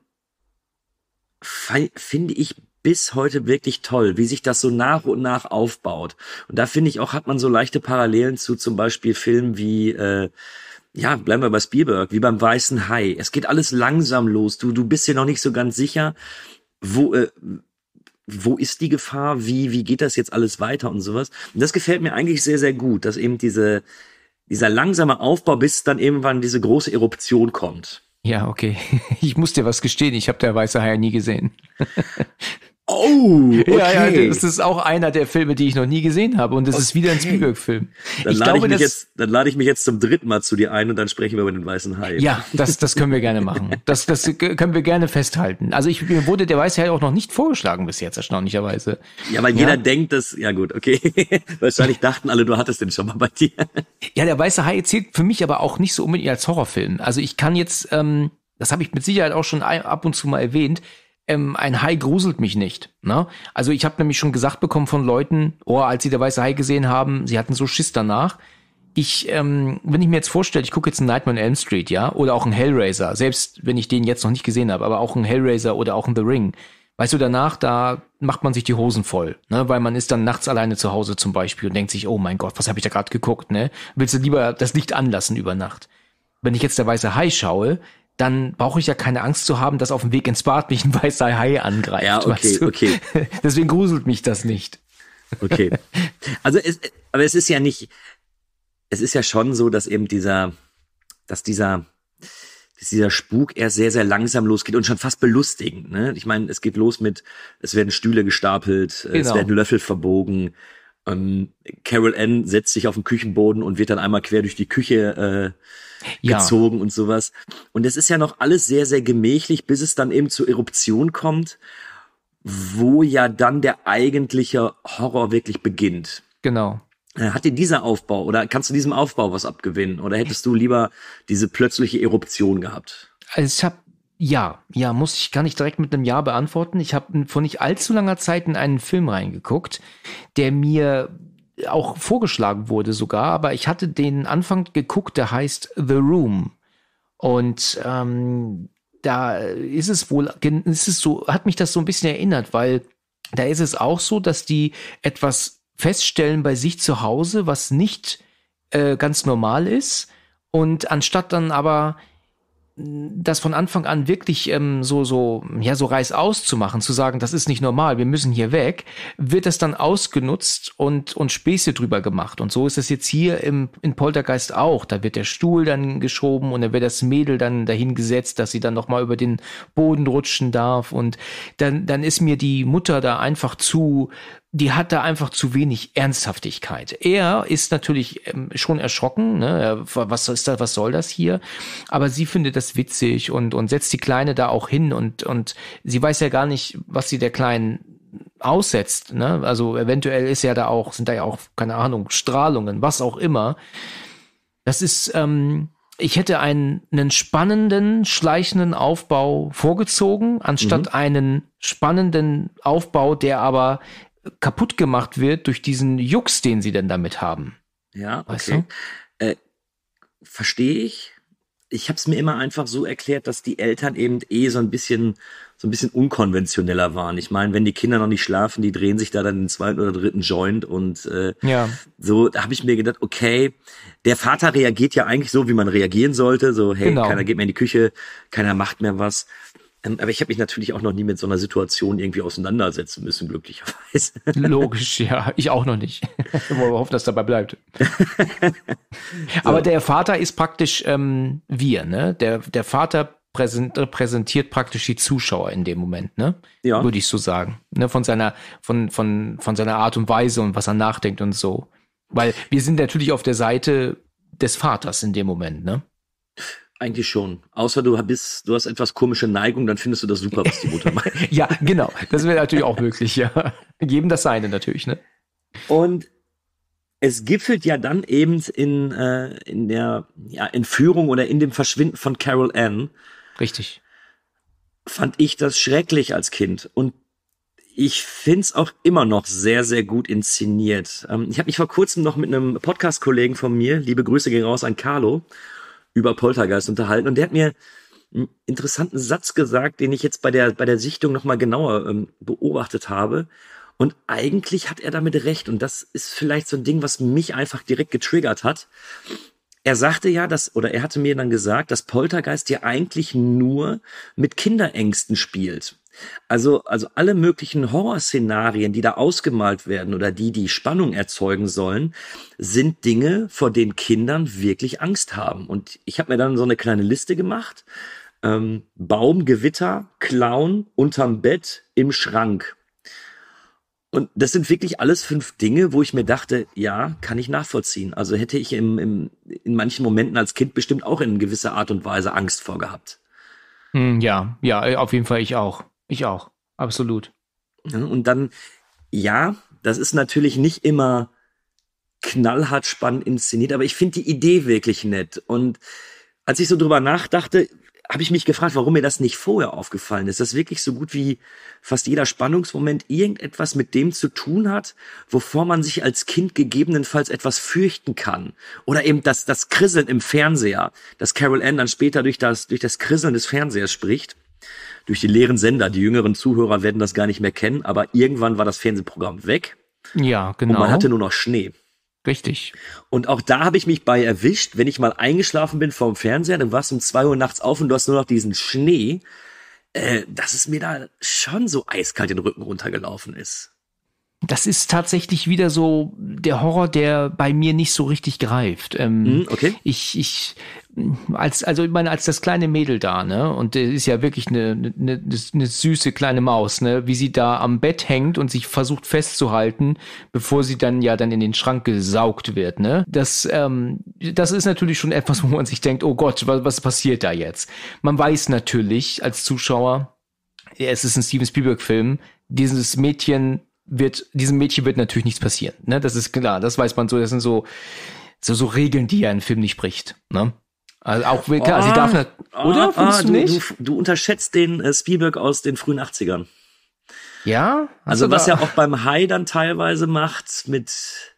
Speaker 6: finde ich bis heute wirklich toll, wie sich das so nach und nach aufbaut. Und da finde ich auch, hat man so leichte Parallelen zu zum Beispiel Filmen wie, äh, ja, bleiben wir bei Spielberg, wie beim Weißen Hai. Es geht alles langsam los. Du, du bist dir noch nicht so ganz sicher, wo, äh, wo ist die Gefahr, wie, wie geht das jetzt alles weiter und sowas. Und das gefällt mir eigentlich sehr, sehr gut, dass eben diese, dieser langsame Aufbau, bis dann irgendwann diese große Eruption kommt.
Speaker 7: Ja, okay. Ich muss dir was gestehen, ich habe Der Weiße Hai nie gesehen.
Speaker 6: Oh, okay.
Speaker 7: Ja, ja, das ist auch einer der Filme, die ich noch nie gesehen habe. Und das okay. ist wieder ein Spielberg-Film.
Speaker 6: Dann, ich lade glaube, ich mich jetzt, dann lade ich mich jetzt zum dritten Mal zu dir ein und dann sprechen wir über den Weißen Hai.
Speaker 7: Ja, das, das können wir gerne machen. Das, das können wir gerne festhalten. Also ich, mir wurde Der Weiße Hai auch noch nicht vorgeschlagen bis jetzt, erstaunlicherweise.
Speaker 6: Ja, weil ja. jeder denkt, dass, ja gut, okay. Wahrscheinlich dachten alle, du hattest den schon mal bei dir.
Speaker 7: Ja, Der Weiße Hai zählt für mich aber auch nicht so unbedingt als Horrorfilm. Also ich kann jetzt, ähm, das habe ich mit Sicherheit auch schon ab und zu mal erwähnt, Ähm, ein Hai gruselt mich nicht. Ne? Also ich habe nämlich schon gesagt bekommen von Leuten, oh, als sie Der Weiße Hai gesehen haben, sie hatten so Schiss danach. Ich, ähm, wenn ich mir jetzt vorstelle, ich gucke jetzt einen Nightmare on Elm Street, ja, oder auch einen Hellraiser, selbst wenn ich den jetzt noch nicht gesehen habe, aber auch einen Hellraiser oder auch einen The Ring. Weißt du, danach, da macht man sich die Hosen voll, ne, weil man ist dann nachts alleine zu Hause zum Beispiel und denkt sich, oh mein Gott, was habe ich da gerade geguckt, ne? Willst du lieber das Licht anlassen über Nacht? Wenn ich jetzt Der Weiße Hai schaue, dann brauche ich ja keine Angst zu haben, dass auf dem Weg ins Bad mich ein weißer Hai angreift.
Speaker 6: Ja, okay,
Speaker 7: weißt du?
Speaker 6: okay.
Speaker 7: Deswegen gruselt mich das nicht.
Speaker 6: Okay. Also es, aber es ist ja nicht, es ist ja schon so, dass eben dieser, dass dieser, dass dieser Spuk erst sehr, sehr langsam losgeht und schon fast belustigend, ne? Ich meine, es geht los mit, es werden Stühle gestapelt, genau. Es werden Löffel verbogen, ähm, Carol Ann setzt sich auf den Küchenboden und wird dann einmal quer durch die Küche, äh, gezogen ja. und sowas. Und es ist ja noch alles sehr, sehr gemächlich, bis es dann eben zur Eruption kommt, wo ja dann der eigentliche Horror wirklich beginnt.
Speaker 7: Genau.
Speaker 6: Hat dir dieser Aufbau oder kannst du diesem Aufbau was abgewinnen? Oder hättest du lieber diese plötzliche Eruption gehabt?
Speaker 7: Also ich habe ja, ja, muss ich gar nicht direkt mit einem Ja beantworten. Ich habe vor nicht allzu langer Zeit in einen Film reingeguckt, der mir auch vorgeschlagen wurde sogar, aber ich hatte den Anfang geguckt, der heißt The Room. Und ähm, da ist es wohl, ist es so, hat mich das so ein bisschen erinnert, weil da ist es auch so, dass die etwas feststellen bei sich zu Hause, was nicht äh, ganz normal ist. Und anstatt dann aber das von Anfang an wirklich ähm, so so ja so reißaus zu machen, zu sagen, das ist nicht normal, wir müssen hier weg, wird das dann ausgenutzt und und Späße drüber gemacht. Und so ist es jetzt hier im in Poltergeist auch. Da wird der Stuhl dann geschoben und dann wird das Mädel dann dahin gesetzt, dass sie dann noch mal über den Boden rutschen darf. Und dann dann ist mir die Mutter da einfach zu die hat da einfach zu wenig Ernsthaftigkeit. Er ist natürlich ähm, schon erschrocken, ne? Was ist das, was soll das hier? Aber sie findet das witzig und und setzt die Kleine da auch hin und und sie weiß ja gar nicht, was sie der Kleinen aussetzt, ne? Also eventuell ist ja da auch sind da ja auch keine Ahnung Strahlungen, was auch immer. Das ist ähm, ich hätte einen, einen spannenden, schleichenden Aufbau vorgezogen, anstatt mhm. einen spannenden Aufbau, der aber kaputt gemacht wird durch diesen Jux, den sie denn damit haben.
Speaker 6: Ja,
Speaker 7: weißt
Speaker 6: okay. Äh, verstehe ich. Ich habe es mir immer einfach so erklärt, dass die Eltern eben eh so ein bisschen so ein bisschen unkonventioneller waren. Ich meine, wenn die Kinder noch nicht schlafen, die drehen sich da dann den zweiten oder dritten Joint und äh, ja. so, da habe ich mir gedacht, okay, der Vater reagiert ja eigentlich so, wie man reagieren sollte. So, hey, genau. Keiner geht mehr in die Küche, keiner macht mehr was. Aber ich habe mich natürlich auch noch nie mit so einer Situation irgendwie auseinandersetzen müssen, glücklicherweise.
Speaker 7: Logisch, ja. Ich auch noch nicht. Wollen wir hoffen, dass dabei bleibt. So. Aber der Vater ist praktisch ähm, wir, ne? Der, der Vater präsent, repräsentiert praktisch die Zuschauer in dem Moment, ne? Ja. Würde ich so sagen. Ne? Von seiner, von, von, von seiner Art und Weise und was er nachdenkt und so. Weil wir sind natürlich auf der Seite des Vaters in dem Moment, ne?
Speaker 6: Eigentlich schon. Außer du bist, du hast etwas komische Neigung, dann findest du das super, was die Mutter macht.
Speaker 7: Ja, genau. Das wäre natürlich auch möglich, ja. Jedem das Seine natürlich, ne?
Speaker 6: Und es gipfelt ja dann eben in, äh, in der ja, Entführung oder in dem Verschwinden von Carol Ann.
Speaker 7: Richtig.
Speaker 6: Fand ich das schrecklich als Kind. Und ich find's auch immer noch sehr, sehr gut inszeniert. Ähm, ich habe mich vor kurzem noch mit einem Podcast-Kollegen von mir, liebe Grüße gehen raus an Carlo, über Poltergeist unterhalten und der hat mir einen interessanten Satz gesagt, den ich jetzt bei der bei der Sichtung noch mal genauer ähm, beobachtet habe und eigentlich hat er damit recht und das ist vielleicht so ein Ding, was mich einfach direkt getriggert hat. Er sagte ja, dass oder er hatte mir dann gesagt, dass Poltergeist ja eigentlich nur mit Kinderängsten spielt. Also, also alle möglichen Horrorszenarien, die da ausgemalt werden oder die, die Spannung erzeugen sollen, sind Dinge, vor denen Kindern wirklich Angst haben. Und ich habe mir dann so eine kleine Liste gemacht. Ähm, Baum, Gewitter, Clown, unterm Bett, im Schrank. Und das sind wirklich alles fünf Dinge, wo ich mir dachte, ja, kann ich nachvollziehen. Also hätte ich im, im, in manchen Momenten als Kind bestimmt auch in gewisser Art und Weise Angst vor gehabt.
Speaker 7: Ja, ja, auf jeden Fall ich auch. Ich auch, absolut.
Speaker 6: Und dann, ja, das ist natürlich nicht immer knallhart spannend inszeniert, aber ich finde die Idee wirklich nett. Und als ich so drüber nachdachte, habe ich mich gefragt, warum mir das nicht vorher aufgefallen ist. Dass wirklich so gut wie fast jeder Spannungsmoment irgendetwas mit dem zu tun hat, wovor man sich als Kind gegebenenfalls etwas fürchten kann. Oder eben das, das Krisseln im Fernseher, dass Carol Ann dann später durch das, durch das Krisseln des Fernsehers spricht. Durch die leeren Sender. Die jüngeren Zuhörer werden das gar nicht mehr kennen, aber irgendwann war das Fernsehprogramm weg.
Speaker 7: Ja, genau.
Speaker 6: Und man hatte nur noch Schnee.
Speaker 7: Richtig.
Speaker 6: Und auch da habe ich mich bei erwischt, wenn ich mal eingeschlafen bin vorm Fernseher, dann warst du um zwei Uhr nachts auf und du hast nur noch diesen Schnee, äh, dass es mir da schon so eiskalt den Rücken runtergelaufen ist.
Speaker 7: Das ist tatsächlich wieder so der Horror, der bei mir nicht so richtig greift. Ähm,
Speaker 6: okay.
Speaker 7: Ich, ich, als, also ich meine, als das kleine Mädel da, ne, und das ist ja wirklich eine, eine, eine süße kleine Maus, ne, wie sie da am Bett hängt und sich versucht festzuhalten, bevor sie dann ja dann in den Schrank gesaugt wird, ne. Das, ähm, das ist natürlich schon etwas, wo man sich denkt, oh Gott, was, was passiert da jetzt? Man weiß natürlich als Zuschauer, ja, es ist ein Steven Spielberg-Film, dieses Mädchen wird, diesem Mädchen wird natürlich nichts passieren, ne? Das ist klar, das weiß man so, das sind so, so, so Regeln, die ja ein Film nicht bricht, ne? Also auch, klar, oh, sie darf nicht, oder?
Speaker 6: Oh, Findest oh, du, nicht? Du, du unterschätzt den äh, Spielberg aus den frühen achtzigern.
Speaker 7: Ja?
Speaker 6: Also was er auch beim Hai dann teilweise macht, mit,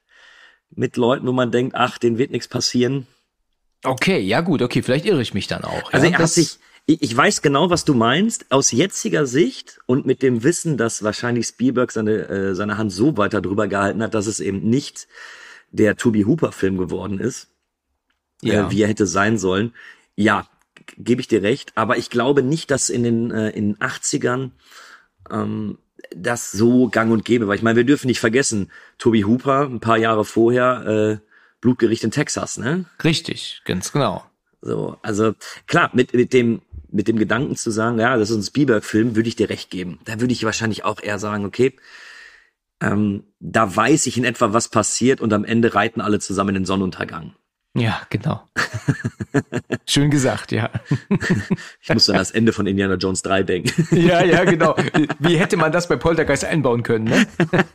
Speaker 6: mit Leuten, wo man denkt, ach, denen wird nichts passieren.
Speaker 7: Okay, ja gut, okay, vielleicht irre ich mich dann auch.
Speaker 6: Also
Speaker 7: ja?
Speaker 6: er hat sich, ich weiß genau, was du meinst. Aus jetziger Sicht und mit dem Wissen, dass wahrscheinlich Spielberg seine, äh, seine Hand so weiter drüber gehalten hat, dass es eben nicht der Tobe Hooper-Film geworden ist, ja. äh, wie er hätte sein sollen. Ja, gebe ich dir recht, aber ich glaube nicht, dass in den, äh, in den achtzigern ähm, das so gang und gäbe war. Ich meine, wir dürfen nicht vergessen, Tobe Hooper, ein paar Jahre vorher, äh, Blutgericht in Texas, ne?
Speaker 7: Richtig, ganz genau.
Speaker 6: So, also klar, mit, mit dem mit dem Gedanken zu sagen, ja, das ist ein Spielberg-Film, würde ich dir recht geben. Da würde ich wahrscheinlich auch eher sagen, okay, ähm, da weiß ich in etwa, was passiert und am Ende reiten alle zusammen in den Sonnenuntergang.
Speaker 7: Ja, genau. Schön gesagt, ja.
Speaker 6: Ich muss an das Ende von Indiana Jones drei denken.
Speaker 7: Ja, ja, genau. Wie hätte man das bei Poltergeist einbauen können, ne?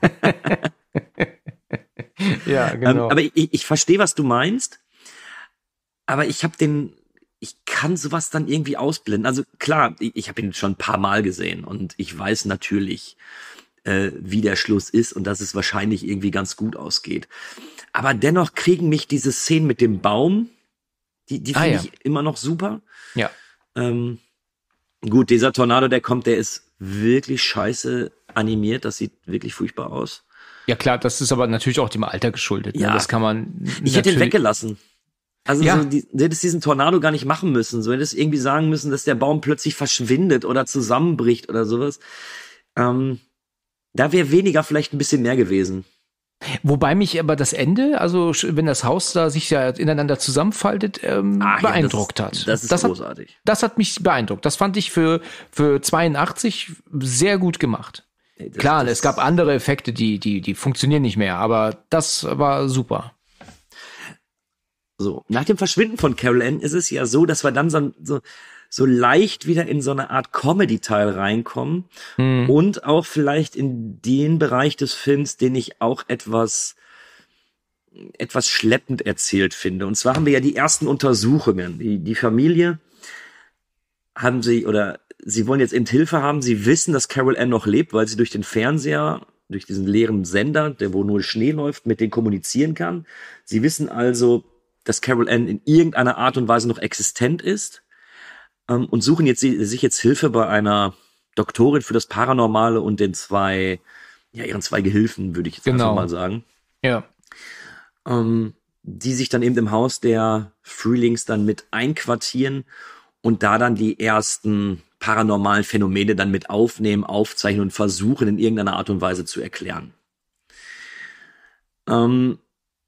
Speaker 7: Ja, genau.
Speaker 6: Ähm, aber ich, ich verstehe, was du meinst, aber ich habe den, ich kann sowas dann irgendwie ausblenden. Also klar, ich, ich habe ihn schon ein paar Mal gesehen und ich weiß natürlich, äh, wie der Schluss ist und dass es wahrscheinlich irgendwie ganz gut ausgeht. Aber dennoch kriegen mich diese Szenen mit dem Baum, die, die finde ah, ja. ich immer noch super.
Speaker 7: Ja.
Speaker 6: Ähm, gut, dieser Tornado, der kommt, der ist wirklich scheiße animiert. Das sieht wirklich furchtbar aus.
Speaker 7: Ja klar, das ist aber natürlich auch dem Alter geschuldet. Ne?
Speaker 6: Ja.
Speaker 7: Das kann man.
Speaker 6: Ich hätte ihn weggelassen. Also
Speaker 7: ja.
Speaker 6: so, die, du hättest diesen Tornado gar nicht machen müssen. So hättest irgendwie sagen müssen, dass der Baum plötzlich verschwindet oder zusammenbricht oder sowas. Ähm, da wäre weniger vielleicht ein bisschen mehr gewesen.
Speaker 7: Wobei mich aber das Ende, also wenn das Haus da sich ja ineinander zusammenfaltet, ähm,
Speaker 6: Ach,
Speaker 7: beeindruckt
Speaker 6: ja, das ist,
Speaker 7: hat.
Speaker 6: Das ist
Speaker 7: das
Speaker 6: großartig.
Speaker 7: Hat, das hat mich beeindruckt. Das fand ich für, für zweiundachtzig sehr gut gemacht. Das, Klar, das, es gab andere Effekte, die, die, die funktionieren nicht mehr, aber das war super.
Speaker 6: So, nach dem Verschwinden von Carol Ann ist es ja so, dass wir dann so, so, so leicht wieder in so eine Art Comedy-Teil reinkommen hm. und auch vielleicht in den Bereich des Films, den ich auch etwas, etwas schleppend erzählt finde. Und zwar haben wir ja die ersten Untersuchungen. Die, die Familie haben sie, oder sie wollen jetzt eben Hilfe haben. Sie wissen, dass Carol Ann noch lebt, weil sie durch den Fernseher, durch diesen leeren Sender, der wo nur Schnee läuft, mit denen kommunizieren kann. Sie wissen also, dass Carol Ann in irgendeiner Art und Weise noch existent ist, ähm, und suchen jetzt sich jetzt Hilfe bei einer Doktorin für das Paranormale und den zwei, ja, ihren zwei Gehilfen, würde ich jetzt
Speaker 7: genau.
Speaker 6: einfach mal sagen.
Speaker 7: Ja.
Speaker 6: Ähm, die sich dann eben im Haus der Freelings dann mit einquartieren und da dann die ersten paranormalen Phänomene dann mit aufnehmen, aufzeichnen und versuchen in irgendeiner Art und Weise zu erklären. Ähm,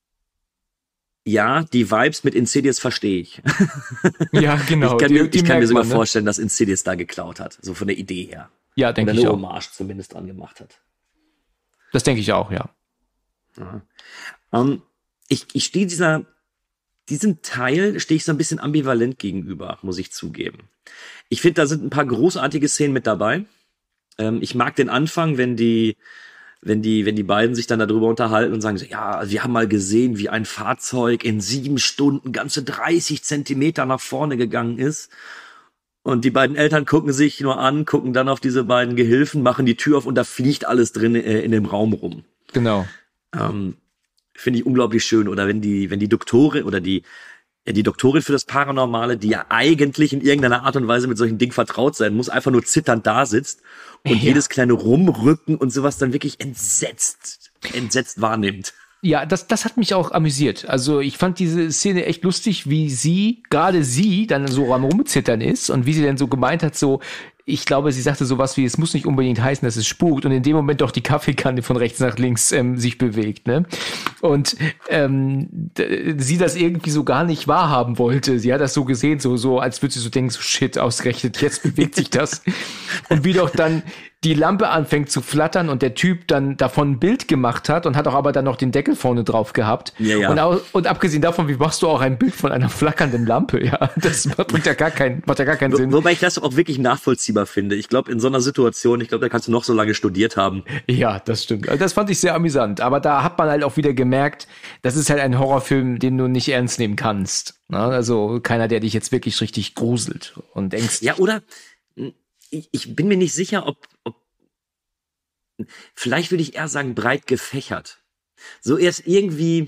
Speaker 6: Ja, die Vibes mit Insidious verstehe ich.
Speaker 7: Ja, genau.
Speaker 6: Ich kann,
Speaker 7: die,
Speaker 6: mir,
Speaker 7: die
Speaker 6: ich kann mir sogar
Speaker 7: man, ne?
Speaker 6: vorstellen, dass Insidious da geklaut hat. So von der Idee her.
Speaker 7: Ja, denke ich auch.
Speaker 6: Oder eine Hommage zumindest dran gemacht hat.
Speaker 7: Das denke ich auch, ja.
Speaker 6: ja. Um, ich ich stehe dieser, diesem Teil stehe ich so ein bisschen ambivalent gegenüber, muss ich zugeben. Ich finde, da sind ein paar großartige Szenen mit dabei. Ähm, ich mag den Anfang, wenn die wenn die, wenn die beiden sich dann darüber unterhalten und sagen so, ja, wir haben mal gesehen, wie ein Fahrzeug in sieben Stunden ganze dreißig Zentimeter nach vorne gegangen ist. Und die beiden Eltern gucken sich nur an, gucken dann auf diese beiden Gehilfen, machen die Tür auf und da fliegt alles drin äh, in dem Raum rum.
Speaker 7: Genau.
Speaker 6: Ähm, finde ich unglaublich schön. Oder wenn die, wenn die Doktorin oder die, ja, die Doktorin für das Paranormale, die ja eigentlich in irgendeiner Art und Weise mit solchen Dingen vertraut sein muss, einfach nur zitternd da sitzt und ja. jedes kleine Rumrücken und sowas dann wirklich entsetzt, entsetzt wahrnimmt.
Speaker 7: Ja, das, das hat mich auch amüsiert. Also ich fand diese Szene echt lustig, wie sie, gerade sie, dann so am Rumzittern ist und wie sie dann so gemeint hat, so, ich glaube, sie sagte sowas wie, es muss nicht unbedingt heißen, dass es spukt und in dem Moment doch die Kaffeekanne von rechts nach links ähm, sich bewegt, ne? Und ähm, d- sie das irgendwie so gar nicht wahrhaben wollte. Sie hat das so gesehen, so, so, als würde sie so denken, so shit, ausgerechnet, jetzt bewegt sich das. Und wie doch dann die Lampe anfängt zu flattern und der Typ dann davon ein Bild gemacht hat und hat auch aber dann noch den Deckel vorne drauf gehabt.
Speaker 6: Ja, ja.
Speaker 7: Und, auch, und abgesehen davon, wie machst du auch ein Bild von einer flackernden Lampe? Ja, das macht ja gar keinen, macht ja gar keinen
Speaker 6: Wo,
Speaker 7: Sinn.
Speaker 6: Wobei ich das auch wirklich nachvollziehbar finde. Ich glaube, in so einer Situation, ich glaube, da kannst du noch so lange studiert haben.
Speaker 7: Ja, das stimmt. Also das fand ich sehr amüsant. Aber da hat man halt auch wieder gemerkt, das ist halt ein Horrorfilm, den du nicht ernst nehmen kannst. Ne? Also keiner, der dich jetzt wirklich richtig gruselt und ängstlich.
Speaker 6: Ja, oder ich, ich bin mir nicht sicher, ob, ob vielleicht würde ich eher sagen, breit gefächert. So erst irgendwie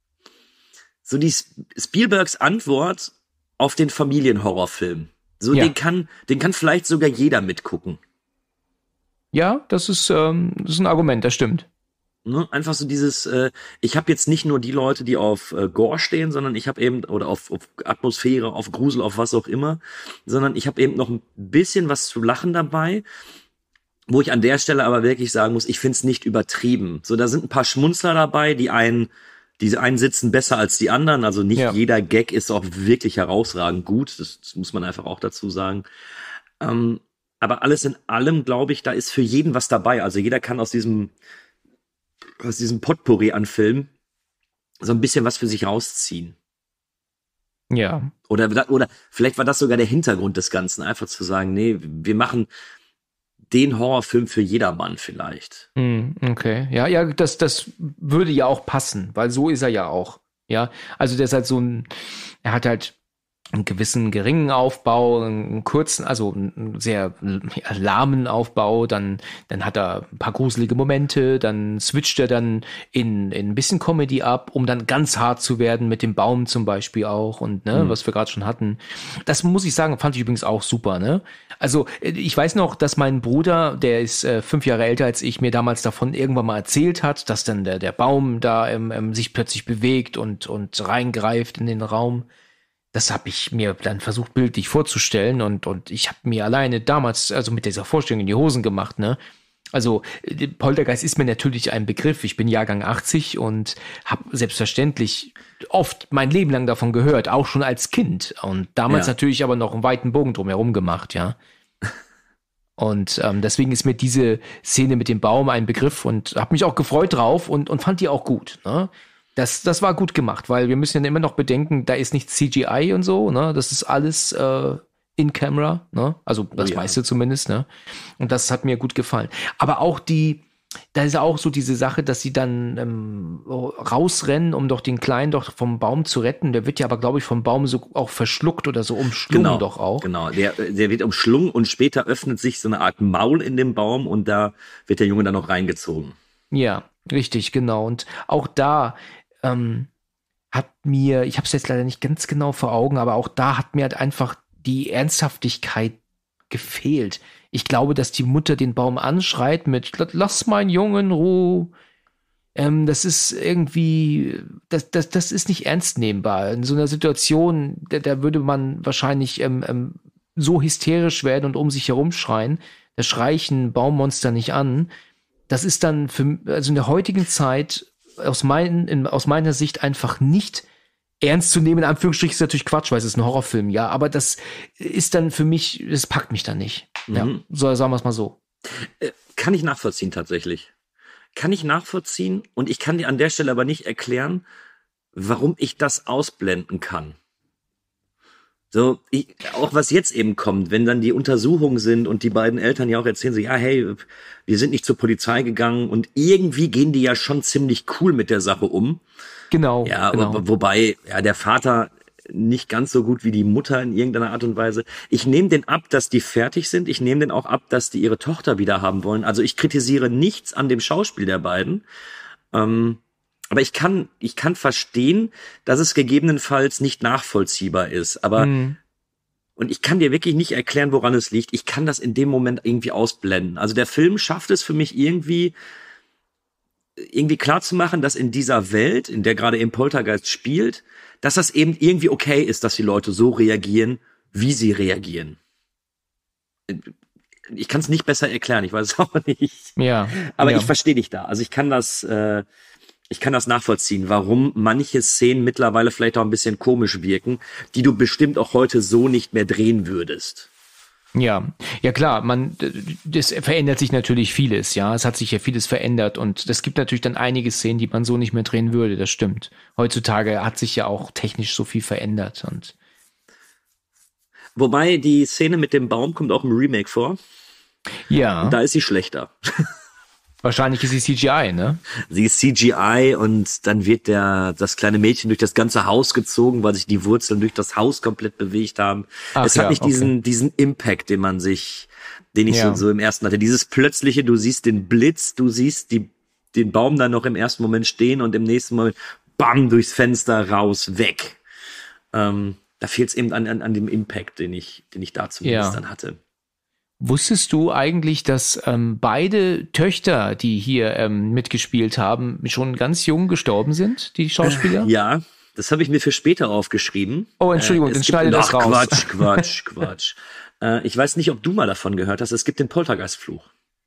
Speaker 6: so die Spielbergs Antwort auf den Familienhorrorfilm. So,
Speaker 7: ja.
Speaker 6: den kann, den kann vielleicht sogar jeder mitgucken.
Speaker 7: Ja, das ist, ähm, das ist ein Argument, das stimmt.
Speaker 6: Ne? Einfach so dieses, äh, ich habe jetzt nicht nur die Leute, die auf äh, Gore stehen, sondern ich habe eben, oder auf, auf Atmosphäre, auf Grusel, auf was auch immer, sondern ich habe eben noch ein bisschen was zu lachen dabei, wo ich an der Stelle aber wirklich sagen muss, ich find's nicht übertrieben. So, da sind ein paar Schmunzler dabei, die einen, diese einen sitzen besser als die anderen, also nicht ja. jeder Gag ist auch wirklich herausragend gut, das, das muss man einfach auch dazu sagen. Ähm, aber alles in allem, glaube ich, da ist für jeden was dabei. Also jeder kann aus diesem aus diesem Potpourri an Filmen so ein bisschen was für sich rausziehen.
Speaker 7: Ja.
Speaker 6: Oder, oder vielleicht war das sogar der Hintergrund des Ganzen, einfach zu sagen, nee, wir machen den Horrorfilm für jedermann vielleicht.
Speaker 7: Okay, ja, ja, das, das würde ja auch passen, weil so ist er ja auch. Ja, also der ist halt so ein, er hat halt einen gewissen geringen Aufbau, einen kurzen, also einen sehr lahmen Aufbau, dann, dann hat er ein paar gruselige Momente, dann switcht er dann in, in ein bisschen Comedy ab, um dann ganz hart zu werden mit dem Baum zum Beispiel auch und, ne, mhm. was wir gerade schon hatten. Das muss ich sagen, fand ich übrigens auch super, ne. Also, ich weiß noch, dass mein Bruder, der ist äh, fünf Jahre älter als ich, mir damals davon irgendwann mal erzählt hat, dass dann der, der Baum da ähm, ähm, sich plötzlich bewegt und, und reingreift in den Raum. Das habe ich mir dann versucht, bildlich vorzustellen und und ich habe mir alleine damals, also mit dieser Vorstellung in die Hosen gemacht, ne? Also Poltergeist ist mir natürlich ein Begriff. Ich bin Jahrgang achtzig und habe selbstverständlich oft mein Leben lang davon gehört, auch schon als Kind. Und damals ja. natürlich aber noch einen weiten Bogen drumherum gemacht, ja. Und ähm, deswegen ist mir diese Szene mit dem Baum ein Begriff und habe mich auch gefreut drauf und und fand die auch gut, ne? Das, das war gut gemacht, weil wir müssen ja immer noch bedenken, da ist nicht C G I und so, ne? Das ist alles äh, in Camera, ne? Also das oh, ja. meiste zumindest, ne? Und das hat mir gut gefallen. Aber auch die, da ist auch so diese Sache, dass sie dann ähm, rausrennen, um doch den Kleinen doch vom Baum zu retten. Der wird ja aber, glaube ich, vom Baum so auch verschluckt oder so umschlungen
Speaker 6: genau,
Speaker 7: doch auch.
Speaker 6: Genau, der, der wird umschlungen und später öffnet sich so eine Art Maul in dem Baum und da wird der Junge dann noch reingezogen.
Speaker 7: Ja, richtig, genau. Und auch da Ähm, hat mir, ich habe es jetzt leider nicht ganz genau vor Augen, aber auch da hat mir halt einfach die Ernsthaftigkeit gefehlt. Ich glaube, dass die Mutter den Baum anschreit mit "Lass meinen Jungen in Ruhe". Ähm, das ist irgendwie, das, das, das ist nicht ernst nehmbar. In so einer Situation, da, da würde man wahrscheinlich ähm, ähm, so hysterisch werden und um sich herum schreien. Da schrei ich ein Baummonster nicht an. Das ist dann für, also in der heutigen Zeit aus, mein, in, aus meiner Sicht einfach nicht ernst zu nehmen. In Anführungsstrichen ist natürlich Quatsch, weil es ist ein Horrorfilm, ja, aber das ist dann für mich, das packt mich dann nicht. Mhm. Ja, so, sagen wir es mal so.
Speaker 6: Äh, kann ich nachvollziehen tatsächlich. Kann ich nachvollziehen und ich kann dir an der Stelle aber nicht erklären, warum ich das ausblenden kann. So, ich, auch was jetzt eben kommt, wenn dann die Untersuchungen sind und die beiden Eltern ja auch erzählen so, ja, hey, wir sind nicht zur Polizei gegangen und irgendwie gehen die ja schon ziemlich cool mit der Sache um.
Speaker 7: Genau.
Speaker 6: Ja,
Speaker 7: genau.
Speaker 6: Wo, wobei, ja, der Vater nicht ganz so gut wie die Mutter in irgendeiner Art und Weise. Ich nehme den ab, dass die fertig sind. Ich nehme den auch ab, dass die ihre Tochter wieder haben wollen. Also ich kritisiere nichts an dem Schauspiel der beiden. Ähm, Aber ich kann, ich kann verstehen, dass es gegebenenfalls nicht nachvollziehbar ist. Aber, mhm. und ich kann dir wirklich nicht erklären, woran es liegt. Ich kann das in dem Moment irgendwie ausblenden. Also der Film schafft es für mich irgendwie, irgendwie klar zu machen, dass in dieser Welt, in der gerade eben Poltergeist spielt, dass das eben irgendwie okay ist, dass die Leute so reagieren, wie sie reagieren. Ich kann es nicht besser erklären, ich weiß es auch nicht.
Speaker 7: Ja.
Speaker 6: Aber
Speaker 7: ja.
Speaker 6: ich verstehe dich da. Also ich kann das, äh, Ich kann das nachvollziehen, warum manche Szenen mittlerweile vielleicht auch ein bisschen komisch wirken, die du bestimmt auch heute so nicht mehr drehen würdest.
Speaker 7: Ja, ja klar, man, das verändert sich natürlich vieles, ja, es hat sich ja vieles verändert und es gibt natürlich dann einige Szenen, die man so nicht mehr drehen würde, das stimmt. Heutzutage hat sich ja auch technisch so viel verändert und
Speaker 6: wobei die Szene mit dem Baum kommt auch im Remake vor.
Speaker 7: Ja.
Speaker 6: Und da ist sie schlechter.
Speaker 7: Wahrscheinlich ist sie C G I, ne?
Speaker 6: Sie ist C G I und dann wird der das kleine Mädchen durch das ganze Haus gezogen, weil sich die Wurzeln durch das Haus komplett bewegt haben. Ach, es hat ja, nicht okay. diesen diesen Impact, den man sich, den ich ja. so, so im ersten hatte. Dieses plötzliche, du siehst den Blitz, du siehst die den Baum dann noch im ersten Moment stehen und im nächsten Moment bam durchs Fenster raus weg. Ähm, da fehlt es eben an, an an dem Impact, den ich den ich da zumindest
Speaker 7: ja.
Speaker 6: dann hatte.
Speaker 7: Wusstest du eigentlich, dass ähm, beide Töchter, die hier ähm, mitgespielt haben, schon ganz jung gestorben sind, die Schauspieler?
Speaker 6: Äh, ja, das habe ich mir für später aufgeschrieben.
Speaker 7: Oh, Entschuldigung,
Speaker 6: äh,
Speaker 7: dann schneide das raus.
Speaker 6: Quatsch, Quatsch, Quatsch. äh, ich weiß nicht, ob du mal davon gehört hast. Es gibt den Poltergeistfluch.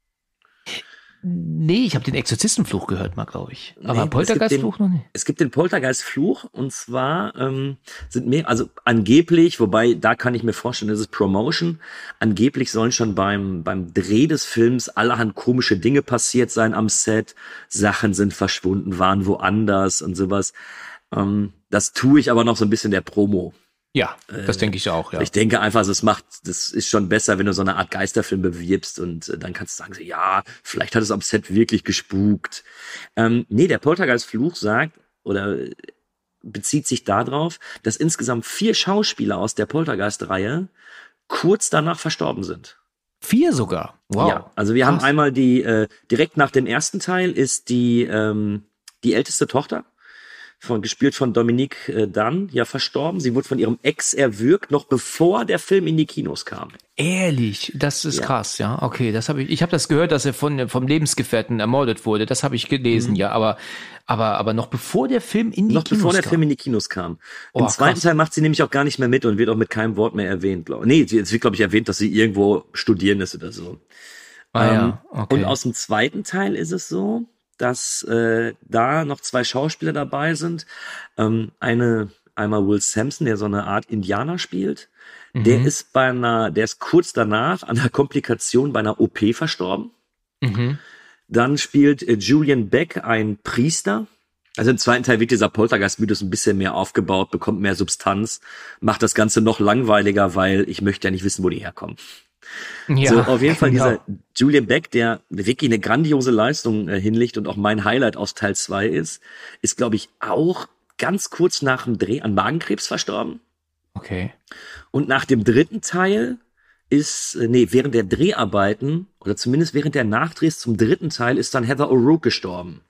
Speaker 7: Nee, ich habe den Exorzistenfluch gehört mal, glaube ich. Aber
Speaker 6: Nee,
Speaker 7: Poltergeistfluch noch nicht.
Speaker 6: Es gibt den Poltergeistfluch und zwar ähm, sind mehr, also angeblich, wobei da kann ich mir vorstellen, das ist Promotion. Angeblich sollen schon beim beim Dreh des Films allerhand komische Dinge passiert sein am Set. Sachen sind verschwunden, waren woanders und sowas. Ähm, das tue ich aber noch so ein bisschen der Promo.
Speaker 7: Ja, das äh, denke ich auch, ja.
Speaker 6: Ich denke einfach, es macht, das ist schon besser, wenn du so eine Art Geisterfilm bewirbst und äh, dann kannst du sagen, so, ja, vielleicht hat es am Set wirklich gespukt. Ähm, nee, der Poltergeistfluch sagt oder bezieht sich darauf, dass insgesamt vier Schauspieler aus der Poltergeist-Reihe kurz danach verstorben sind.
Speaker 7: Vier sogar? Wow.
Speaker 6: Ja, also wir Krass. haben einmal die, äh, direkt nach dem ersten Teil ist die, ähm, die älteste Tochter, von, gespielt von Dominique äh, Dunn, ja verstorben. Sie wurde von ihrem Ex erwürgt, noch bevor der Film in die Kinos kam.
Speaker 7: Ehrlich, das ist
Speaker 6: ja.
Speaker 7: krass, ja. Okay, das habe ich. Ich habe das gehört, dass er von vom Lebensgefährten ermordet wurde. Das habe ich gelesen, mhm. ja. Aber aber aber noch bevor der Film in die
Speaker 6: noch
Speaker 7: Kinos kam. Noch
Speaker 6: bevor der
Speaker 7: kam.
Speaker 6: Film in die Kinos kam.
Speaker 7: Oh,
Speaker 6: Im zweiten
Speaker 7: krass.
Speaker 6: Teil macht sie nämlich auch gar nicht mehr mit und wird auch mit keinem Wort mehr erwähnt, glaube ich. Nee, es wird glaube ich erwähnt, dass sie irgendwo studieren ist oder so.
Speaker 7: Ah,
Speaker 6: ähm,
Speaker 7: ja. Okay.
Speaker 6: Und aus dem zweiten Teil ist es so, dass äh, da noch zwei Schauspieler dabei sind. Ähm, eine, einmal Will Sampson, der so eine Art Indianer spielt. Mhm. Der ist bei einer, der ist kurz danach an einer Komplikation bei einer O P verstorben.
Speaker 7: Mhm.
Speaker 6: Dann spielt äh, Julian Beck ein Priester. Also im zweiten Teil wird dieser Poltergeist-Mythos ein bisschen mehr aufgebaut, bekommt mehr Substanz, macht das Ganze noch langweiliger, weil ich möchte ja nicht wissen, wo die herkommen. Ja, so, auf jeden Fall genau. Dieser Julian Beck, der wirklich eine grandiose Leistung äh, hinlegt und auch mein Highlight aus Teil zwei ist, ist, glaube ich, auch ganz kurz nach dem Dreh an Magenkrebs verstorben.
Speaker 7: Okay.
Speaker 6: Und nach dem dritten Teil ist, äh, nee, während der Dreharbeiten, oder zumindest während der Nachdrehs zum dritten Teil, ist dann Heather O'Rourke gestorben,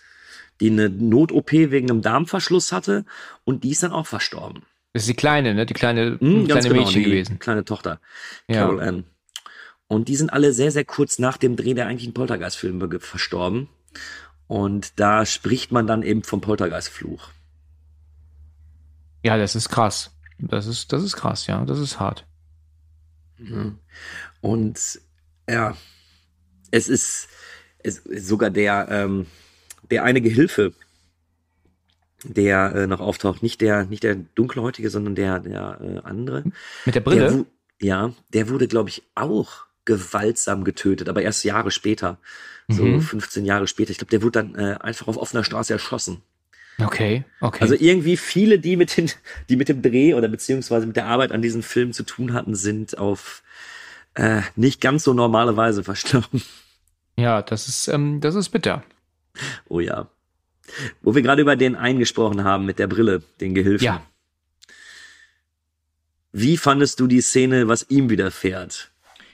Speaker 6: die eine Not-O P wegen einem Darmverschluss hatte und die ist dann auch verstorben.
Speaker 7: Das ist die Kleine, ne? Die kleine,
Speaker 6: mhm,
Speaker 7: kleine
Speaker 6: genau,
Speaker 7: Mädchen
Speaker 6: die
Speaker 7: gewesen.
Speaker 6: Kleine Tochter,
Speaker 7: ja.
Speaker 6: Carol Ann. Und die sind alle sehr, sehr kurz nach dem Dreh der eigentlichen Poltergeist-Filme verstorben. Und da spricht man dann eben vom Poltergeist-Fluch.
Speaker 7: Ja, das ist krass. Das ist, das ist krass, ja. Das ist hart.
Speaker 6: Mhm. Und ja, es ist, es ist sogar der, ähm, der eine Gehilfe, der äh, noch auftaucht, nicht der, nicht der dunkelhäutige, sondern der, der äh, andere.
Speaker 7: Mit der Brille?
Speaker 6: Der, ja, der wurde, glaube ich, auch gewaltsam getötet, aber erst Jahre später, so mhm. fünfzehn Jahre später. Ich glaube, der wurde dann äh, einfach auf offener Straße erschossen.
Speaker 7: Okay, okay.
Speaker 6: Also irgendwie viele, die mit den, die mit dem Dreh oder beziehungsweise mit der Arbeit an diesem Film zu tun hatten, sind auf äh, nicht ganz so normale Weise verstorben.
Speaker 7: Ja, das ist, ähm, das ist bitter.
Speaker 6: Oh ja. Wo wir gerade über den einen gesprochen haben mit der Brille, den Gehilfen.
Speaker 7: Ja.
Speaker 6: Wie fandest du die Szene, was ihm widerfährt?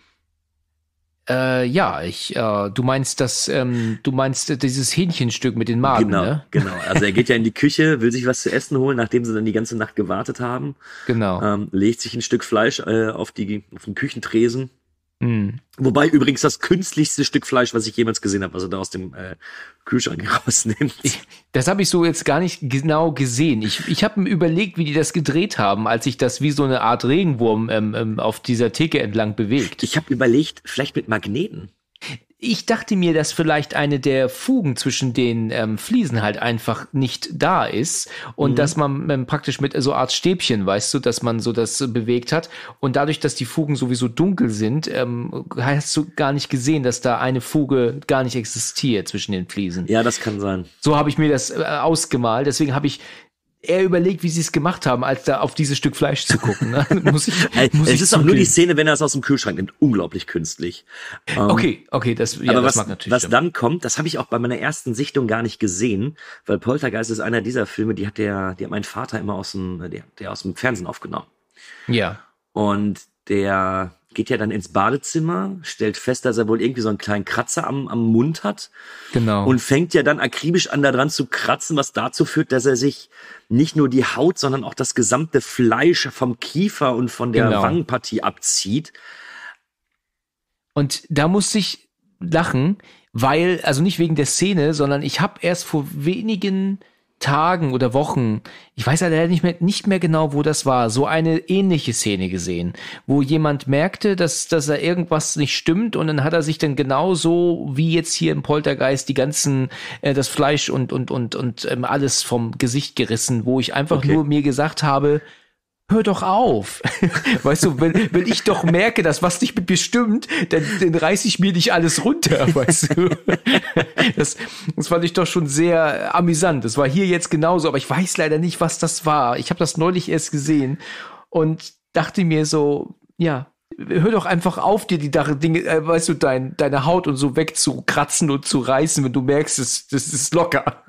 Speaker 7: Äh, ja, ich, äh, du meinst das, ähm, du meinst dieses Hähnchenstück mit den Magen,
Speaker 6: genau,
Speaker 7: ne?
Speaker 6: Genau, also er geht ja in die Küche, will sich was zu essen holen, nachdem sie dann die ganze Nacht gewartet haben.
Speaker 7: Genau.
Speaker 6: Ähm, legt sich ein Stück Fleisch äh, auf, die, auf den Küchentresen.
Speaker 7: Mm.
Speaker 6: Wobei übrigens das künstlichste Stück Fleisch, was ich jemals gesehen habe, was er da aus dem äh, Kühlschrank rausnimmt.
Speaker 7: Ich, das habe ich so jetzt gar nicht genau gesehen. Ich, ich habe mir überlegt, wie die das gedreht haben, als sich das wie so eine Art Regenwurm ähm, ähm, auf dieser Theke entlang bewegt.
Speaker 6: Ich habe überlegt, vielleicht mit Magneten.
Speaker 7: Ich dachte mir, dass vielleicht eine der Fugen zwischen den ähm, Fliesen halt einfach nicht da ist und mhm. dass man ähm, praktisch mit so Art Stäbchen, weißt du, dass man so das äh, bewegt hat und dadurch, dass die Fugen sowieso dunkel sind, ähm, hast du gar nicht gesehen, dass da eine Fuge gar nicht existiert zwischen den Fliesen.
Speaker 6: Ja, das kann sein.
Speaker 7: So habe ich mir das äh, ausgemalt, deswegen habe ich eher überlegt, wie sie es gemacht haben, als da auf dieses Stück Fleisch zu gucken. Ne? muss ich, muss
Speaker 6: es
Speaker 7: ich
Speaker 6: ist auch nur die Szene, wenn er es aus dem Kühlschrank nimmt. Unglaublich künstlich.
Speaker 7: Okay, okay, das, ja,
Speaker 6: aber
Speaker 7: das
Speaker 6: was,
Speaker 7: mag natürlich
Speaker 6: was
Speaker 7: stimmen.
Speaker 6: dann kommt, das habe ich auch bei meiner ersten Sichtung gar nicht gesehen, weil Poltergeist ist einer dieser Filme, die hat der, die hat mein Vater immer aus dem, der, der aus dem Fernsehen aufgenommen.
Speaker 7: Ja.
Speaker 6: Und der geht ja dann ins Badezimmer, stellt fest, dass er wohl irgendwie so einen kleinen Kratzer am, am Mund hat.
Speaker 7: Genau.
Speaker 6: Und fängt ja dann akribisch an, da dran zu kratzen, was dazu führt, dass er sich nicht nur die Haut, sondern auch das gesamte Fleisch vom Kiefer und von der
Speaker 7: genau.
Speaker 6: Wangenpartie abzieht.
Speaker 7: Und da musste ich lachen, weil, also nicht wegen der Szene, sondern ich habe erst vor wenigen Tagen oder Wochen, ich weiß leider nicht mehr, nicht mehr genau, wo das war, so eine ähnliche Szene gesehen, wo jemand merkte, dass, dass er irgendwas nicht stimmt und dann hat er sich dann genauso wie jetzt hier im Poltergeist die ganzen, äh, das Fleisch und, und, und, und ähm, alles vom Gesicht gerissen, wo ich einfach
Speaker 6: Okay.
Speaker 7: nur mir gesagt habe, hör doch auf. Weißt du, wenn, wenn ich doch merke, dass was nicht mit mir stimmt, dann, dann reiß ich mir nicht alles runter, weißt du. Das, das fand ich doch schon sehr amüsant. Das war hier jetzt genauso, aber ich weiß leider nicht, was das war. Ich habe das neulich erst gesehen und dachte mir so, ja, hör doch einfach auf, dir die Dinge, äh, weißt du, dein, deine Haut und so wegzukratzen und zu reißen, wenn du merkst, das, das ist locker.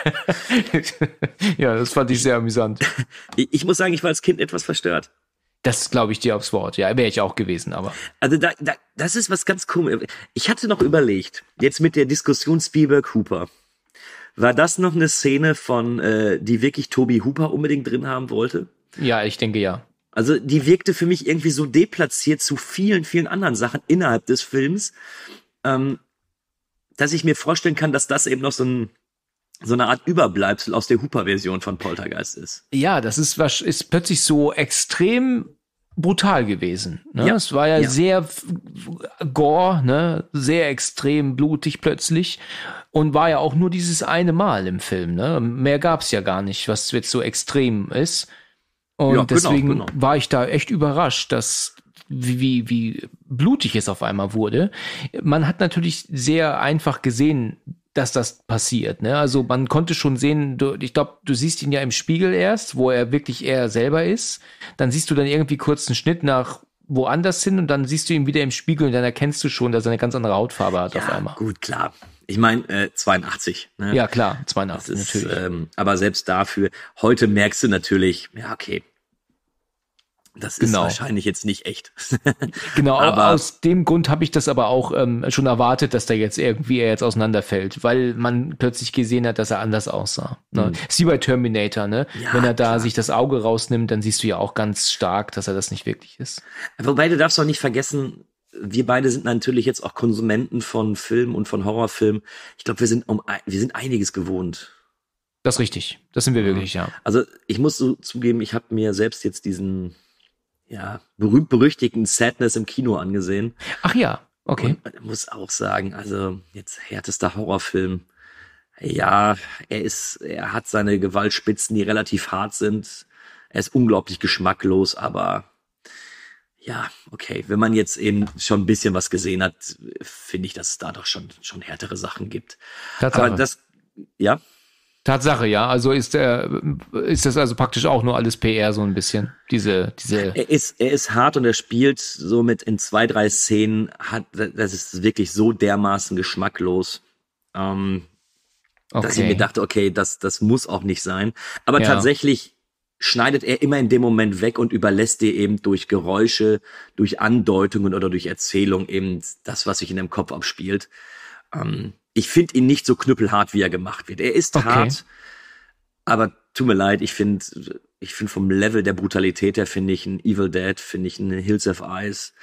Speaker 7: Ja, das fand ich sehr amüsant.
Speaker 6: Ich, ich muss sagen, ich war als Kind etwas verstört.
Speaker 7: Das glaube ich dir aufs Wort. Ja, wäre ich auch gewesen, aber.
Speaker 6: Also da, da, das ist was ganz komisch. Ich hatte noch überlegt, jetzt mit der Diskussion Spielberg-Hooper, war das noch eine Szene von, äh, die wirklich Toby Hooper unbedingt drin haben wollte?
Speaker 7: Ja, ich denke ja.
Speaker 6: Also die wirkte für mich irgendwie so deplatziert zu vielen, vielen anderen Sachen innerhalb des Films, ähm, dass ich mir vorstellen kann, dass das eben noch so, ein, so eine Art Überbleibsel aus der Hooper-Version von Poltergeist ist.
Speaker 7: Ja, das ist, was ist plötzlich so extrem brutal gewesen. Ne?
Speaker 6: Ja.
Speaker 7: Es war ja,
Speaker 6: Ja.
Speaker 7: sehr gore, ne? Sehr extrem blutig plötzlich und war ja auch nur dieses eine Mal im Film. Ne? Mehr gab's ja gar nicht, was jetzt so extrem ist. Und
Speaker 6: Ja, genau,
Speaker 7: deswegen
Speaker 6: genau.
Speaker 7: war ich da echt überrascht, dass wie, wie, wie blutig es auf einmal wurde. Man hat natürlich sehr einfach gesehen, dass das passiert. Ne? Also man konnte schon sehen, du, ich glaube, du siehst ihn ja im Spiegel erst, wo er wirklich er selber ist. Dann siehst du dann irgendwie kurz einen Schnitt nach woanders hin und dann siehst du ihn wieder im Spiegel und dann erkennst du schon, dass er eine ganz andere Hautfarbe hat
Speaker 6: Ja,
Speaker 7: auf einmal.
Speaker 6: gut, klar. Ich meine, äh, zweiundachtzig. Ne?
Speaker 7: Ja, klar, zweiundachtzig
Speaker 6: Das ist,
Speaker 7: natürlich.
Speaker 6: ähm, aber selbst dafür, heute merkst du natürlich, ja, okay, das ist
Speaker 7: Genau.
Speaker 6: wahrscheinlich jetzt nicht echt.
Speaker 7: Genau,
Speaker 6: aber
Speaker 7: aus dem Grund habe ich das aber auch ähm, schon erwartet, dass der jetzt irgendwie er jetzt auseinanderfällt, weil man plötzlich gesehen hat, dass er anders aussah. Ne?
Speaker 6: Mhm.
Speaker 7: Ist wie bei Terminator, ne?
Speaker 6: Ja,
Speaker 7: Wenn er da
Speaker 6: klar.
Speaker 7: sich das Auge rausnimmt, dann siehst du ja auch ganz stark, dass er das nicht wirklich ist.
Speaker 6: Wobei du darfst auch nicht vergessen, wir beide sind natürlich jetzt auch Konsumenten von Film und von Horrorfilm. Ich glaube, wir sind um ein- wir sind einiges gewohnt.
Speaker 7: Das ist richtig. Das sind wir wirklich, ja.
Speaker 6: Also ich muss so zugeben, ich habe mir selbst jetzt diesen ja berühmt-berüchtigten Sadness im Kino angesehen.
Speaker 7: Ach ja, okay.
Speaker 6: Und man muss auch sagen, also jetzt härtester Horrorfilm. Ja, er ist, er hat seine Gewaltspitzen, die relativ hart sind. Er ist unglaublich geschmacklos, aber ja, okay. Wenn man jetzt eben schon ein bisschen was gesehen hat, finde ich, dass es da doch schon, schon härtere Sachen gibt.
Speaker 7: Tatsache.
Speaker 6: Aber das, ja.
Speaker 7: Tatsache, ja. Also ist der, ist das also praktisch auch nur alles P R so ein bisschen. Diese, diese.
Speaker 6: Er ist, er ist hart und er spielt somit in zwei, drei Szenen, hat, das ist wirklich so dermaßen geschmacklos, ähm,
Speaker 7: Okay.
Speaker 6: dass ich mir dachte, okay, das, das muss auch nicht sein. Aber
Speaker 7: Ja.
Speaker 6: tatsächlich schneidet er immer in dem Moment weg und überlässt dir eben durch Geräusche, durch Andeutungen oder durch Erzählung eben das, was sich in dem Kopf abspielt. Ähm, ich finde ihn nicht so knüppelhart, wie er gemacht wird. Er ist
Speaker 7: Okay.
Speaker 6: hart, aber tut mir leid, ich finde, ich finde vom Level der Brutalität her finde ich ein Evil Dead, finde ich ein Hills of Ice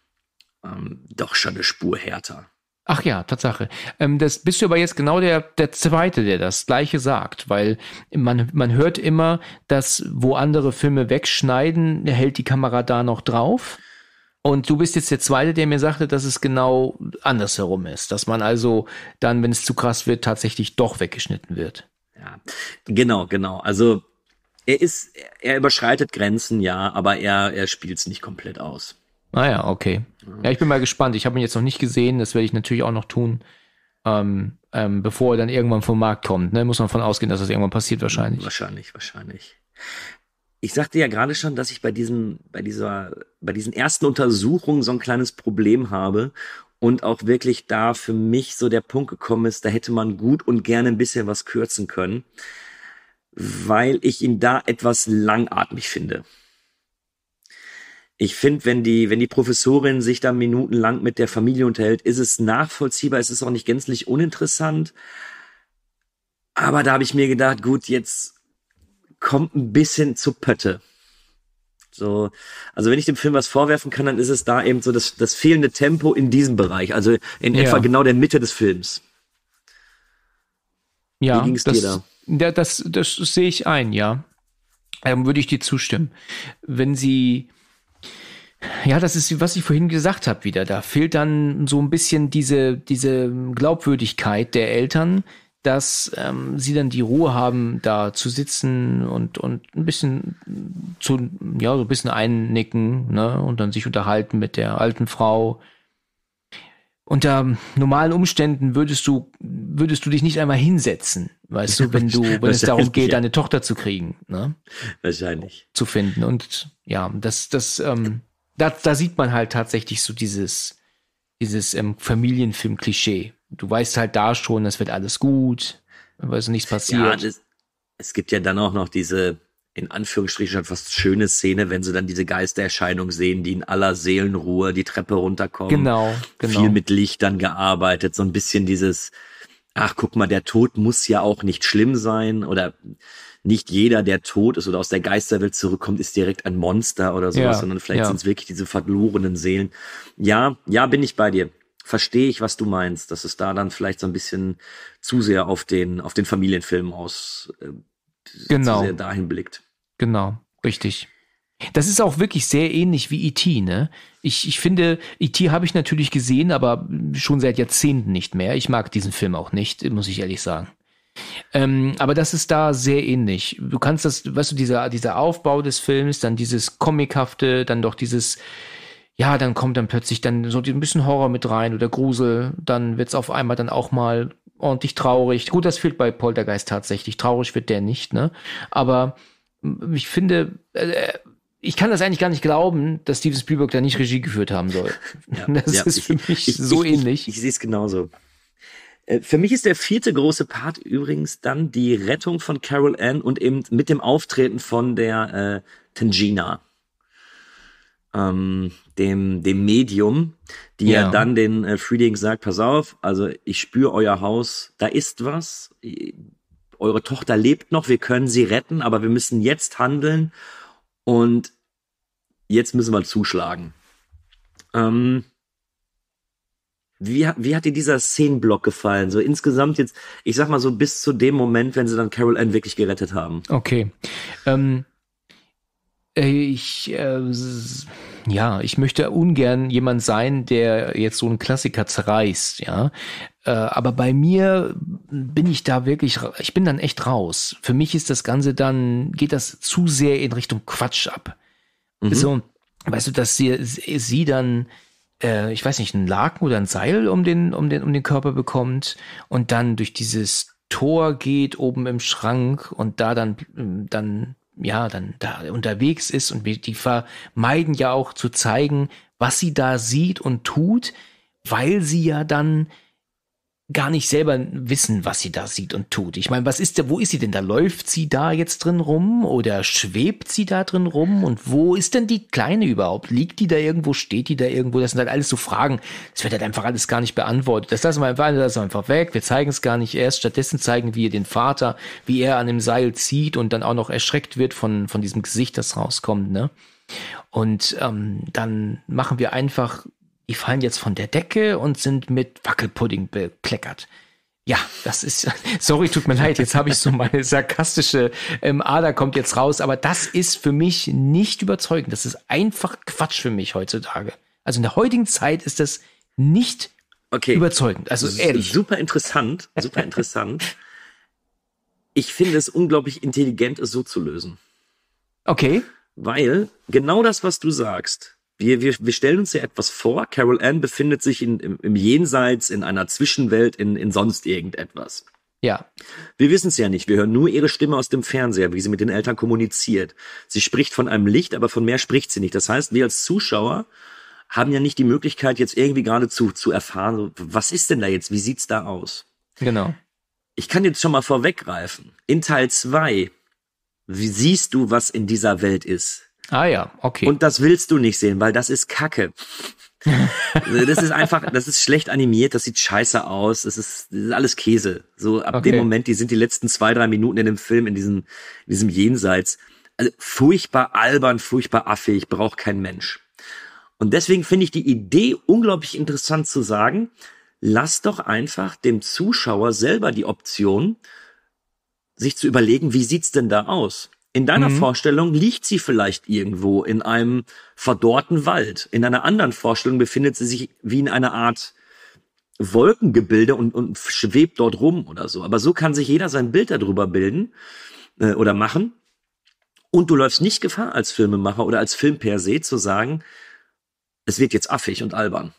Speaker 6: ähm, doch schon eine Spur härter.
Speaker 7: Ach ja, Tatsache. Ähm, das bist du aber jetzt genau der, der Zweite, der das Gleiche sagt, weil man, man hört immer, dass wo andere Filme wegschneiden, hält die Kamera da noch drauf. Und du bist jetzt der Zweite, der mir sagte, dass es genau andersherum ist. Dass man also dann, wenn es zu krass wird, tatsächlich doch weggeschnitten wird.
Speaker 6: Ja, genau, genau. Also er ist, er überschreitet Grenzen, ja, aber er, er spielt es nicht komplett aus.
Speaker 7: Ah ja, okay. Ja, ich bin mal gespannt. Ich habe ihn jetzt noch nicht gesehen. Das werde ich natürlich auch noch tun, ähm, ähm, bevor er dann irgendwann vom Markt kommt. Ne? Muss man davon ausgehen, dass das irgendwann passiert wahrscheinlich.
Speaker 6: Wahrscheinlich, wahrscheinlich. Ich sagte ja gerade schon, dass ich bei diesen, bei dieser, bei diesen ersten Untersuchungen so ein kleines Problem habe und auch wirklich da für mich so der Punkt gekommen ist, da hätte man gut und gerne ein bisschen was kürzen können, weil ich ihn da etwas langatmig finde. Ich finde, wenn die, wenn die Professorin sich da minutenlang mit der Familie unterhält, ist es nachvollziehbar, es ist auch nicht gänzlich uninteressant. Aber da habe ich mir gedacht, gut, jetzt kommt ein bisschen zu Pötte. So, also wenn ich dem Film was vorwerfen kann, dann ist es da eben so das, das fehlende Tempo in diesem Bereich, also in ja. etwa genau der Mitte des Films.
Speaker 7: Ja,
Speaker 6: Wie ging's
Speaker 7: das,
Speaker 6: dir da?
Speaker 7: Ja, das, das sehe ich ein, ja. Ähm, würde ich dir zustimmen. Wenn sie, ja, das ist, was ich vorhin gesagt habe wieder, da fehlt dann so ein bisschen diese, diese Glaubwürdigkeit der Eltern, dass ähm, sie dann die Ruhe haben, da zu sitzen und und ein bisschen zu, ja, so ein bisschen einnicken, ne, und dann sich unterhalten mit der alten Frau. Unter normalen Umständen würdest du würdest du dich nicht einmal hinsetzen, weißt du, wenn du wenn es darum geht,
Speaker 6: ja.
Speaker 7: deine Tochter zu kriegen, ne?
Speaker 6: Wahrscheinlich.
Speaker 7: Zu finden. Und ja, das das ähm, da da sieht man halt tatsächlich so dieses dieses ähm, Familienfilm-Klischee. Du weißt halt da schon, es wird alles gut, weil so nichts passiert.
Speaker 6: Ja, das, es gibt ja dann auch noch diese, in Anführungsstrichen schon fast schöne Szene, wenn sie dann diese Geistererscheinung sehen, die in aller Seelenruhe die Treppe runterkommen.
Speaker 7: Genau, genau.
Speaker 6: Viel mit Lichtern gearbeitet, so ein bisschen dieses, ach guck mal, der Tod muss ja auch nicht schlimm sein oder nicht jeder, der tot ist oder aus der Geisterwelt zurückkommt, ist direkt ein Monster oder sowas,
Speaker 7: Ja,
Speaker 6: sondern vielleicht
Speaker 7: ja.
Speaker 6: sind es wirklich diese verlorenen Seelen. Ja, ja, bin ich bei dir. Verstehe ich, was du meinst, dass es da dann vielleicht so ein bisschen zu sehr auf den auf den Familienfilm aus äh,
Speaker 7: Genau.
Speaker 6: zu sehr dahin blickt.
Speaker 7: Genau, richtig. Das ist auch wirklich sehr ähnlich wie E T, ne? Ich, ich finde, E T habe ich natürlich gesehen, aber schon seit Jahrzehnten nicht mehr. Ich mag diesen Film auch nicht, muss ich ehrlich sagen. Ähm, aber das ist da sehr ähnlich. Du kannst das, weißt du, dieser, dieser Aufbau des Films, dann dieses Comichafte, dann doch dieses, ja, dann kommt dann plötzlich dann so ein bisschen Horror mit rein oder Grusel, dann wird's auf einmal dann auch mal ordentlich traurig. Gut, das fehlt bei Poltergeist tatsächlich. Traurig wird der nicht, ne? Aber ich finde, äh, ich kann das eigentlich gar nicht glauben, dass Steven Spielberg da nicht Regie geführt haben soll.
Speaker 6: Ja,
Speaker 7: das
Speaker 6: ja,
Speaker 7: ist
Speaker 6: ich,
Speaker 7: für mich
Speaker 6: ich,
Speaker 7: so
Speaker 6: ich,
Speaker 7: ähnlich.
Speaker 6: Ich, ich sehe es genauso. Äh, für mich ist der vierte große Part übrigens dann die Rettung von Carol Ann und eben mit dem Auftreten von der äh, Tangina. Ähm, dem dem Medium, die ja, ja dann den äh, Frieding sagt, pass auf, also ich spüre euer Haus, da ist was, eure Tochter lebt noch, wir können sie retten, aber wir müssen jetzt handeln und jetzt müssen wir zuschlagen. Ähm, wie, wie hat dir dieser Szenenblock gefallen? So insgesamt jetzt, ich sag mal so bis zu dem Moment, wenn sie dann Carol Ann wirklich gerettet haben.
Speaker 7: Okay, ähm Ich, äh, ja, ich möchte ungern jemand sein, der jetzt so einen Klassiker zerreißt, ja. Äh, aber bei mir bin ich da wirklich, ich bin dann echt raus. Für mich ist das Ganze dann, geht das zu sehr in Richtung Quatsch ab. Mhm. So, weißt du, dass sie, sie dann, äh, ich weiß nicht, einen Laken oder ein Seil um den, um den, um den Körper bekommt und dann durch dieses Tor geht oben im Schrank und da dann, dann, ja, dann da unterwegs ist und die vermeiden ja auch zu zeigen, was sie da sieht und tut, weil sie ja dann gar nicht selber wissen, was sie da sieht und tut. Ich meine, was ist da, wo ist sie denn da? Läuft sie da jetzt drin rum oder schwebt sie da drin rum? Und wo ist denn die Kleine überhaupt? Liegt die da irgendwo? Steht die da irgendwo? Das sind halt alles so Fragen. Das wird halt einfach alles gar nicht beantwortet. Das lassen wir einfach, das lassen wir einfach weg. Wir zeigen es gar nicht erst. Stattdessen zeigen wir den Vater, wie er an dem Seil zieht und dann auch noch erschreckt wird von, von diesem Gesicht, das rauskommt, ne? Und ähm, dann machen wir einfach, die fallen jetzt von der Decke und sind mit Wackelpudding bekleckert. Ja, das ist, sorry, tut mir leid, jetzt habe ich so meine sarkastische ähm, Ader kommt jetzt raus, aber das ist für mich nicht überzeugend. Das ist einfach Quatsch für mich heutzutage. Also in der heutigen Zeit ist das nicht okay. überzeugend. Also ehrlich.
Speaker 6: Super interessant, super interessant. Ich finde es unglaublich intelligent, es so zu lösen.
Speaker 7: Okay.
Speaker 6: Weil genau das, was du sagst, Wir, wir, wir stellen uns ja etwas vor, Carol Ann befindet sich in, im, im Jenseits, in einer Zwischenwelt, in, in sonst irgendetwas.
Speaker 7: Ja.
Speaker 6: Wir wissen es ja nicht, wir hören nur ihre Stimme aus dem Fernseher, wie sie mit den Eltern kommuniziert. Sie spricht von einem Licht, aber von mehr spricht sie nicht. Das heißt, wir als Zuschauer haben ja nicht die Möglichkeit, jetzt irgendwie gerade zu, zu erfahren, was ist denn da jetzt, wie sieht's da aus?
Speaker 7: Genau.
Speaker 6: Ich kann jetzt schon mal vorweggreifen. In Teil zwei, wie siehst du, was in dieser Welt ist?
Speaker 7: Ah ja, okay.
Speaker 6: Und das willst du nicht sehen, weil das ist Kacke. Das ist einfach, das ist schlecht animiert, das sieht scheiße aus, das ist, das ist alles Käse. So ab
Speaker 7: Okay.
Speaker 6: dem Moment, die sind die letzten zwei, drei Minuten in dem Film, in diesem, in diesem Jenseits. also furchtbar albern, furchtbar affig, braucht kein Mensch. Und deswegen finde ich die Idee unglaublich interessant zu sagen, lass doch einfach dem Zuschauer selber die Option, sich zu überlegen, wie sieht's denn da aus? In deiner mhm. Vorstellung liegt sie vielleicht irgendwo in einem verdorrten Wald. In einer anderen Vorstellung befindet sie sich wie in einer Art Wolkengebilde und, und schwebt dort rum oder so. Aber so kann sich jeder sein Bild darüber bilden äh, oder machen. Und du läufst nicht Gefahr als Filmemacher oder als Film per se zu sagen, es wird jetzt affig und albern.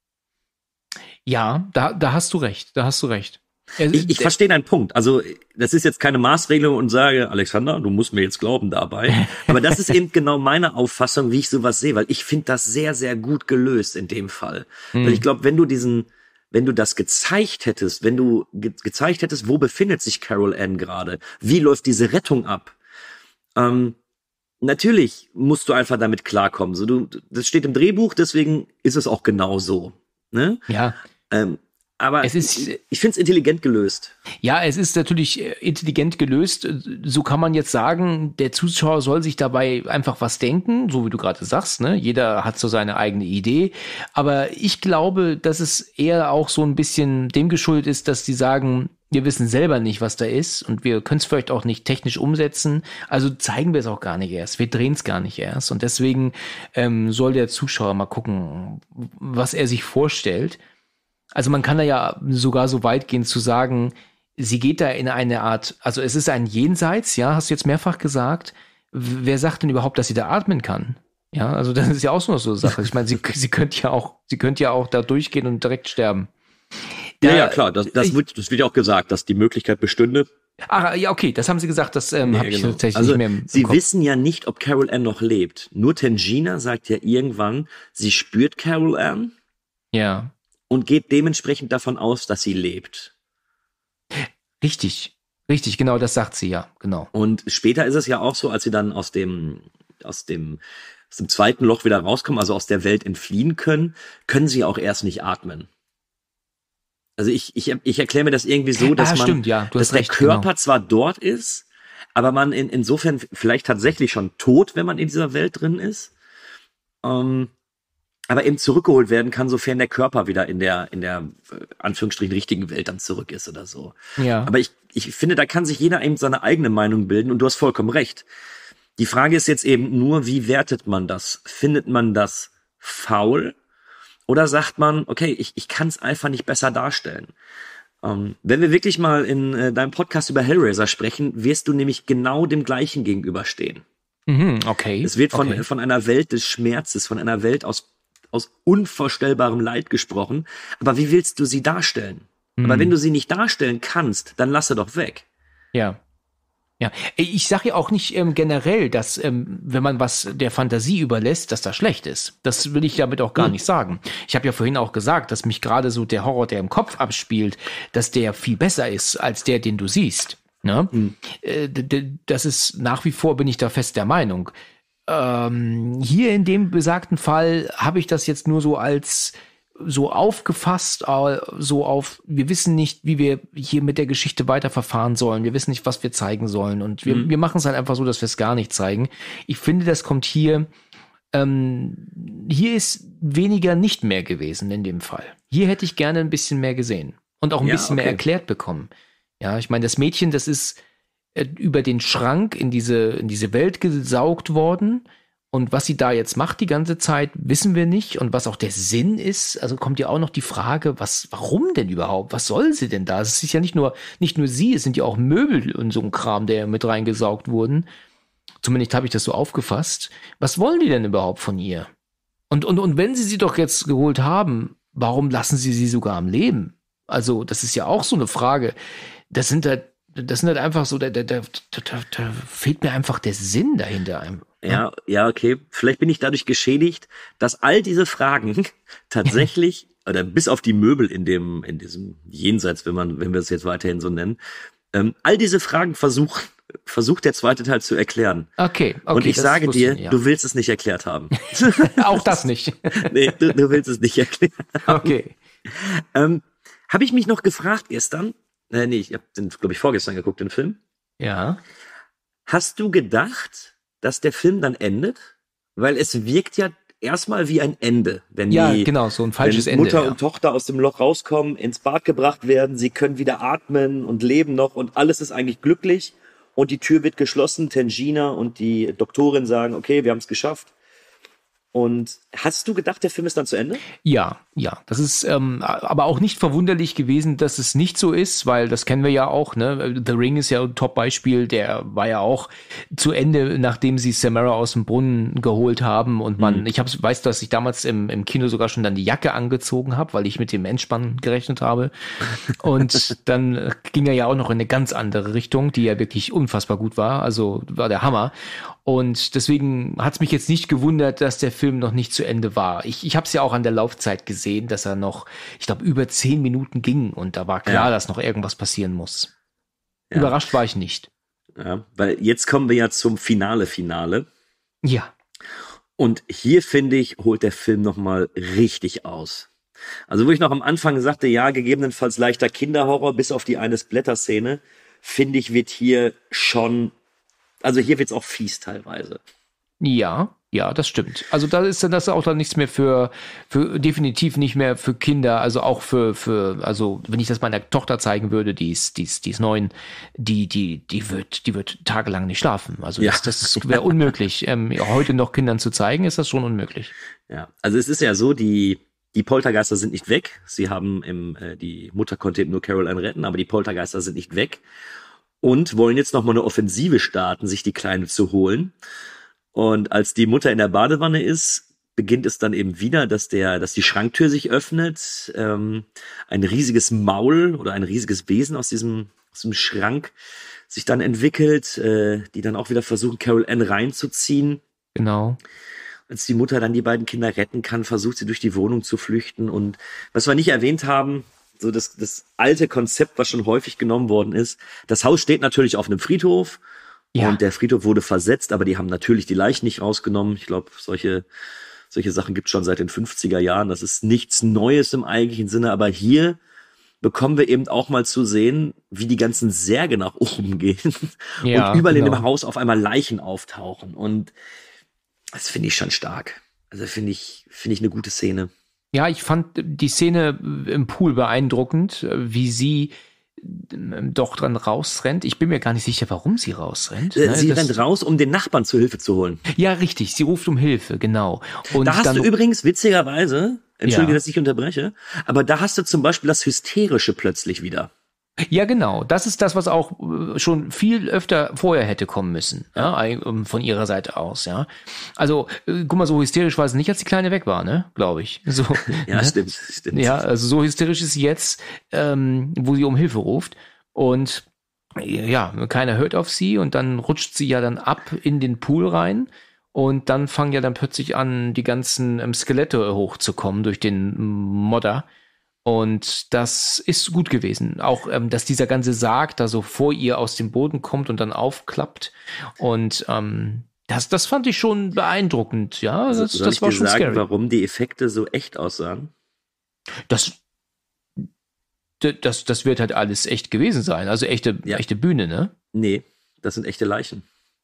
Speaker 7: Ja, da, da hast du recht, da hast du recht.
Speaker 6: Ich, ich verstehe deinen Punkt. Also das ist jetzt keine Maßregelung und sage, Alexander, du musst mir jetzt glauben dabei. Aber das ist eben genau meine Auffassung, wie ich sowas sehe, weil ich finde das sehr, sehr gut gelöst in dem Fall. Hm. Weil ich glaube, wenn du diesen, wenn du das gezeigt hättest, wenn du ge- gezeigt hättest, wo befindet sich Carol Ann gerade, wie läuft diese Rettung ab, ähm, natürlich musst du einfach damit klarkommen. So, du, das steht im Drehbuch, deswegen ist es auch genau so. Ne?
Speaker 7: Ja.
Speaker 6: Ähm, Aber
Speaker 7: es ist,
Speaker 6: ich, ich finde es intelligent gelöst.
Speaker 7: Ja, es ist natürlich intelligent gelöst. So kann man jetzt sagen, der Zuschauer soll sich dabei einfach was denken, so wie du gerade sagst, ne? Jeder hat so seine eigene Idee. Aber ich glaube, dass es eher auch so ein bisschen dem geschuldet ist, dass die sagen, wir wissen selber nicht, was da ist und wir können es vielleicht auch nicht technisch umsetzen. Also zeigen wir es auch gar nicht erst. Wir drehen es gar nicht erst. Und deswegen ähm, soll der Zuschauer mal gucken, was er sich vorstellt. Also man kann da ja sogar so weit gehen zu sagen, sie geht da in eine Art, also es ist ein Jenseits, ja, hast du jetzt mehrfach gesagt. Wer sagt denn überhaupt, dass sie da atmen kann? Ja, also das ist ja auch so eine so Sache. Ich meine, sie, sie könnte ja auch, sie könnte ja auch da durchgehen und direkt sterben. Da,
Speaker 6: ja, ja, klar, das, das, ich, wird, das wird ja auch gesagt, dass die Möglichkeit bestünde.
Speaker 7: Ach, ja, okay, das haben sie gesagt, das ähm,
Speaker 6: ja,
Speaker 7: habe ich
Speaker 6: genau.
Speaker 7: tatsächlich
Speaker 6: also,
Speaker 7: nicht mehr im
Speaker 6: Sie
Speaker 7: Kopf.
Speaker 6: wissen ja nicht, ob Carol Ann noch lebt. Nur Tangina sagt ja irgendwann, sie spürt Carol Ann.
Speaker 7: Ja.
Speaker 6: Und geht dementsprechend davon aus, dass sie lebt.
Speaker 7: Richtig, richtig, genau, das sagt sie ja, genau.
Speaker 6: Und später ist es ja auch so, als sie dann aus dem, aus dem, aus dem zweiten Loch wieder rauskommen, also aus der Welt entfliehen können, können sie auch erst nicht atmen. Also ich, ich, ich erkläre mir das irgendwie so, dass
Speaker 7: ah,
Speaker 6: man,
Speaker 7: stimmt, ja, du
Speaker 6: dass
Speaker 7: hast
Speaker 6: der
Speaker 7: recht,
Speaker 6: Körper
Speaker 7: genau.
Speaker 6: zwar dort ist, aber man in, insofern vielleicht tatsächlich schon tot, wenn man in dieser Welt drin ist. Ähm, aber eben zurückgeholt werden kann, sofern der Körper wieder in der, in der, Anführungsstrichen, richtigen Welt dann zurück ist oder so.
Speaker 7: Ja.
Speaker 6: Aber ich, ich finde, da kann sich jeder eben seine eigene Meinung bilden und du hast vollkommen recht. Die Frage ist jetzt eben nur, wie wertet man das? Findet man das faul? Oder sagt man, okay, ich, ich kann es einfach nicht besser darstellen? Ähm, wenn wir wirklich mal in äh, deinem Podcast über Hellraiser sprechen, wirst du nämlich genau dem Gleichen gegenüberstehen.
Speaker 7: Mhm, okay.
Speaker 6: Es wird von,
Speaker 7: okay.
Speaker 6: von einer Welt des Schmerzes, von einer Welt aus aus unvorstellbarem Leid gesprochen. Aber wie willst du sie darstellen? Mhm. Aber wenn du sie nicht darstellen kannst, dann lass sie doch weg.
Speaker 7: Ja. Ja. Ich sage ja auch nicht ähm, generell, dass, ähm, wenn man was der Fantasie überlässt, dass das schlecht ist. Das will ich damit auch gar mhm. nicht sagen. Ich habe ja vorhin auch gesagt, dass mich gerade so der Horror, der im Kopf abspielt, dass der viel besser ist als der, den du siehst. Ne? Mhm. Äh, d- d- das ist nach wie vor, bin ich da fest der Meinung. Ähm, hier in dem besagten Fall habe ich das jetzt nur so als so aufgefasst, so auf, wir wissen nicht, wie wir hier mit der Geschichte weiterverfahren sollen, wir wissen nicht, was wir zeigen sollen und wir, mhm. wir machen es halt einfach so, dass wir es gar nicht zeigen. Ich finde, das kommt hier, ähm, hier ist weniger nicht mehr gewesen in dem Fall. Hier hätte ich gerne ein bisschen mehr gesehen und auch ein ja, bisschen okay. mehr erklärt bekommen. Ja, ich meine, das Mädchen, das ist über den Schrank in diese, in diese Welt gesaugt worden. Und was sie da jetzt macht die ganze Zeit, wissen wir nicht. Und was auch der Sinn ist, also kommt ja auch noch die Frage, was, warum denn überhaupt? Was soll sie denn da? Es ist ja nicht nur, nicht nur sie, es sind ja auch Möbel und so ein Kram, der mit reingesaugt wurden. Zumindest habe ich das so aufgefasst. Was wollen die denn überhaupt von ihr? Und, und, und wenn sie sie doch jetzt geholt haben, warum lassen sie sie sogar am Leben? Also, das ist ja auch so eine Frage. Das sind halt Das sind halt einfach so, da, da, da, da, da fehlt mir einfach der Sinn dahinter.
Speaker 6: Ja, ja, okay. Vielleicht bin ich dadurch geschädigt, dass all diese Fragen tatsächlich, oder bis auf die Möbel in dem, in diesem Jenseits, wenn man, wenn wir es jetzt weiterhin so nennen, ähm, all diese Fragen versucht, versucht der zweite Teil zu erklären.
Speaker 7: Okay, okay.
Speaker 6: Und ich sage dir, ja. du willst es nicht erklärt haben.
Speaker 7: Auch das nicht.
Speaker 6: Nee, du, du willst es nicht erklären haben.
Speaker 7: Okay.
Speaker 6: Ähm, habe ich mich noch gefragt gestern, Nee, ich habe den, glaube ich, vorgestern geguckt, den Film.
Speaker 7: Ja.
Speaker 6: Hast du gedacht, dass der Film dann endet? Weil es wirkt ja erstmal wie ein Ende. Wenn
Speaker 7: ja,
Speaker 6: die,
Speaker 7: genau, so ein falsches
Speaker 6: wenn Mutter
Speaker 7: Ende. Ja.
Speaker 6: und Tochter aus dem Loch rauskommen, ins Bad gebracht werden, sie können wieder atmen und leben noch und alles ist eigentlich glücklich und die Tür wird geschlossen. Tangina und die Doktorin sagen, okay, wir haben es geschafft. Und hast du gedacht, der Film ist dann zu Ende?
Speaker 7: Ja, ja. Das ist ähm, aber auch nicht verwunderlich gewesen, dass es nicht so ist, weil das kennen wir ja auch. Ne? The Ring ist ja ein Top-Beispiel. Der war ja auch zu Ende, nachdem sie Samara aus dem Brunnen geholt haben. Und man, mhm. ich hab, weiß, dass ich damals im, im Kino sogar schon dann die Jacke angezogen habe, weil ich mit dem Endspann gerechnet habe. Und dann ging er ja auch noch in eine ganz andere Richtung, die ja wirklich unfassbar gut war. Also war der Hammer. Und deswegen hat es mich jetzt nicht gewundert, dass der Film noch nicht zu Ende war. Ich, ich habe es ja auch an der Laufzeit gesehen, dass er noch, ich glaube, über zehn Minuten ging. Und da war klar, ja. dass noch irgendwas passieren muss. Ja. Überrascht war ich nicht.
Speaker 6: Ja, weil jetzt kommen wir ja zum Finale-Finale.
Speaker 7: Ja.
Speaker 6: Und hier, finde ich, holt der Film nochmal richtig aus. Also wo ich noch am Anfang sagte, ja, gegebenenfalls leichter Kinderhorror, bis auf die Eines-Blätter-Szene, finde ich, wird hier schon... Also hier wird's auch fies teilweise.
Speaker 7: Ja, ja, das stimmt. Also da ist dann das auch dann nichts mehr für, für definitiv nicht mehr für Kinder. Also auch für, für, also wenn ich das meiner Tochter zeigen würde, die ist, die ist, die ist neun, die, die, die wird, die wird tagelang nicht schlafen. Also ja. das, das wäre unmöglich. Ähm, heute noch Kindern zu zeigen, ist das schon unmöglich.
Speaker 6: Ja, also es ist ja so, die, die Poltergeister sind nicht weg. Sie haben im, äh, die Mutter konnte eben nur Caroline retten, aber die Poltergeister sind nicht weg. Und wollen jetzt noch mal eine Offensive starten, sich die Kleine zu holen. Und als die Mutter in der Badewanne ist, beginnt es dann eben wieder, dass der, dass die Schranktür sich öffnet, ähm, ein riesiges Maul oder ein riesiges Wesen aus diesem, aus dem Schrank sich dann entwickelt, äh, die dann auch wieder versuchen, Carol Ann reinzuziehen.
Speaker 7: Genau.
Speaker 6: Als die Mutter dann die beiden Kinder retten kann, versucht sie durch die Wohnung zu flüchten. Und was wir nicht erwähnt haben, so das, das alte Konzept, was schon häufig genommen worden ist. Das Haus steht natürlich auf einem Friedhof ja. und der Friedhof wurde versetzt, aber die haben natürlich die Leichen nicht rausgenommen. Ich glaube, solche, solche Sachen gibt es schon seit den fünfziger Jahren. Das ist nichts Neues im eigentlichen Sinne, aber hier bekommen wir eben auch mal zu sehen, wie die ganzen Särge nach oben gehen ja, und überall genau. in dem Haus auf einmal Leichen auftauchen. Und das finde ich schon stark. Also finde ich, finde ich eine gute Szene.
Speaker 7: Ja, ich fand die Szene im Pool beeindruckend, wie sie doch dran rausrennt. Ich bin mir gar nicht sicher, warum sie rausrennt.
Speaker 6: Äh, sie
Speaker 7: das
Speaker 6: rennt raus, um den Nachbarn zu Hilfe zu holen.
Speaker 7: Ja, richtig. Sie ruft um Hilfe, genau. Und
Speaker 6: da hast
Speaker 7: dann,
Speaker 6: du übrigens witzigerweise, entschuldige,
Speaker 7: ja.
Speaker 6: dass ich unterbreche, aber da hast du zum Beispiel das Hysterische plötzlich wieder.
Speaker 7: Ja, genau. Das ist das, was auch schon viel öfter vorher hätte kommen müssen, ja, von ihrer Seite aus, ja. Also, guck mal, so hysterisch war es nicht, als die Kleine weg war, ne, glaube ich. So,
Speaker 6: ja,
Speaker 7: ne?
Speaker 6: stimmt, stimmt.
Speaker 7: Ja, also so hysterisch ist sie jetzt, ähm, wo sie um Hilfe ruft und ja, keiner hört auf sie und dann rutscht sie ja dann ab in den Pool rein und dann fangen ja dann plötzlich an, die ganzen ähm, Skelette hochzukommen durch den Modder. Und das ist gut gewesen. Auch, ähm, dass dieser ganze Sarg da so vor ihr aus dem Boden kommt und dann aufklappt. Und ähm, das, das fand ich schon beeindruckend. Ja, das,
Speaker 6: Soll
Speaker 7: das
Speaker 6: ich
Speaker 7: war
Speaker 6: dir
Speaker 7: schon
Speaker 6: sagen,
Speaker 7: scary.
Speaker 6: Warum die Effekte so echt aussahen?
Speaker 7: Das, das, das wird halt alles echt gewesen sein. Also echte, ja. echte Bühne, ne?
Speaker 6: Nee, das sind echte Leichen.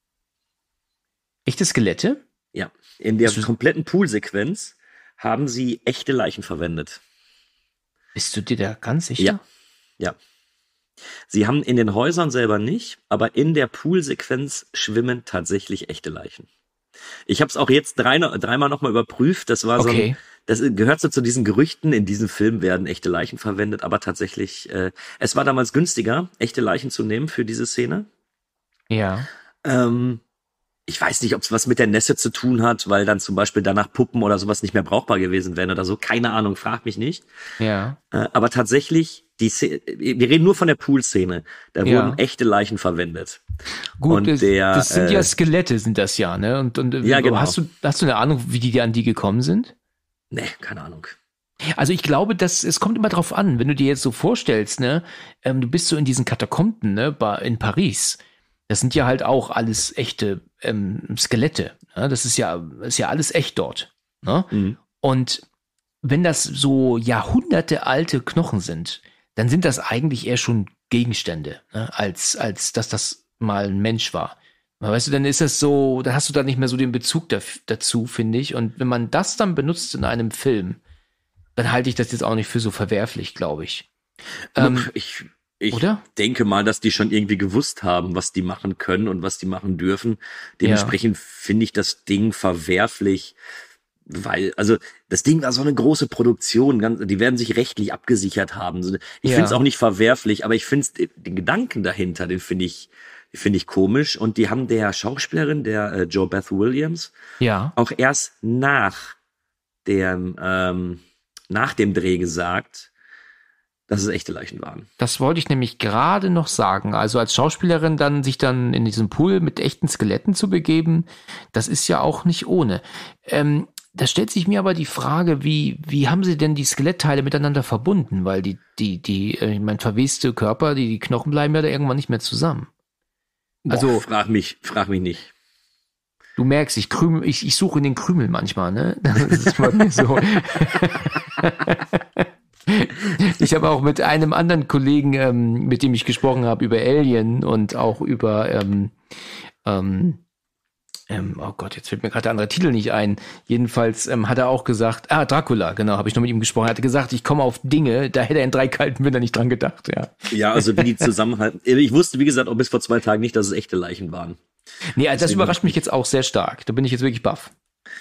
Speaker 7: Echte Skelette?
Speaker 6: Ja. In der kompletten Poolsequenz haben sie echte Leichen verwendet.
Speaker 7: Bist du dir da ganz sicher?
Speaker 6: Ja, ja. Sie haben in den Häusern selber nicht, aber in der Poolsequenz schwimmen tatsächlich echte Leichen. Ich habe es auch jetzt drei, dreimal nochmal überprüft. Das war so,
Speaker 7: okay.
Speaker 6: ein, das gehört so zu diesen Gerüchten. In diesem Film werden echte Leichen verwendet, aber tatsächlich, äh, es war damals günstiger, echte Leichen zu nehmen für diese Szene.
Speaker 7: Ja.
Speaker 6: Ähm, Ich weiß nicht, ob es was mit der Nässe zu tun hat, weil dann zum Beispiel danach Puppen oder sowas nicht mehr brauchbar gewesen wären oder so. Keine Ahnung, frag mich nicht.
Speaker 7: Ja.
Speaker 6: Äh, aber tatsächlich, die Szene, wir reden nur von der Pool-Szene. Da
Speaker 7: ja.
Speaker 6: wurden echte Leichen verwendet.
Speaker 7: Gut,
Speaker 6: und
Speaker 7: das,
Speaker 6: der,
Speaker 7: das sind
Speaker 6: äh,
Speaker 7: ja Skelette, sind das ja, ne? Und, und
Speaker 6: ja, genau.
Speaker 7: hast du, hast du eine Ahnung, wie die an die gekommen sind?
Speaker 6: Nee, keine Ahnung.
Speaker 7: Also ich glaube, dass es kommt immer drauf an, wenn du dir jetzt so vorstellst, ne, ähm, du bist so in diesen Katakomben, ne, in Paris. Das sind ja halt auch alles echte ähm, Skelette. Ne? Das ist ja, ist ja alles echt dort. Ne?
Speaker 6: Mhm.
Speaker 7: Und wenn das so Jahrhunderte alte Knochen sind, dann sind das eigentlich eher schon Gegenstände, ne? als, als dass das mal ein Mensch war. Weißt du, dann ist das so, da hast du da nicht mehr so den Bezug da, dazu, finde ich. Und wenn man das dann benutzt in einem Film, dann halte ich das jetzt auch nicht für so verwerflich, glaube ich. Ähm,
Speaker 6: ich ich
Speaker 7: oder?
Speaker 6: denke mal, dass die schon irgendwie gewusst haben, was die machen können und was die machen dürfen. Dementsprechend ja. finde ich das Ding verwerflich, weil, also das Ding war so eine große Produktion, ganz, die werden sich rechtlich abgesichert haben. Ich ja. finde es auch nicht verwerflich, aber ich finde den Gedanken dahinter, den finde ich finde ich komisch. Und die haben der Schauspielerin, der äh, JoBeth Williams,
Speaker 7: ja.
Speaker 6: auch erst nach dem ähm, nach dem Dreh gesagt, dass es echte Leichen waren.
Speaker 7: Das wollte ich nämlich gerade noch sagen. Also als Schauspielerin dann sich dann in diesem Pool mit echten Skeletten zu begeben, das ist ja auch nicht ohne. Ähm, da stellt sich mir aber die Frage, wie wie haben sie denn die Skelettteile miteinander verbunden? Weil die die die äh, ich mein verweste Körper, die die Knochen bleiben ja da irgendwann nicht mehr zusammen. Also
Speaker 6: Boah, frag mich, frag mich nicht.
Speaker 7: Du merkst, ich krümel, ich, ich suche in den Krümel manchmal, ne? Das ist bei mir so. Ich habe auch mit einem anderen Kollegen, ähm, mit dem ich gesprochen habe, über Alien und auch über ähm, ähm, ähm, oh Gott, jetzt fällt mir gerade der andere Titel nicht ein. Jedenfalls ähm, hat er auch gesagt, ah, Dracula, genau, habe ich noch mit ihm gesprochen. Er hatte gesagt, ich komme auf Dinge, da hätte er in drei kalten Wintern nicht dran gedacht, ja.
Speaker 6: Ja, also wie die zusammenhalten. Ich wusste, wie gesagt, auch bis vor zwei Tagen nicht, dass es echte Leichen waren.
Speaker 7: Nee, also das überrascht mich jetzt auch sehr stark. Da bin ich jetzt wirklich baff.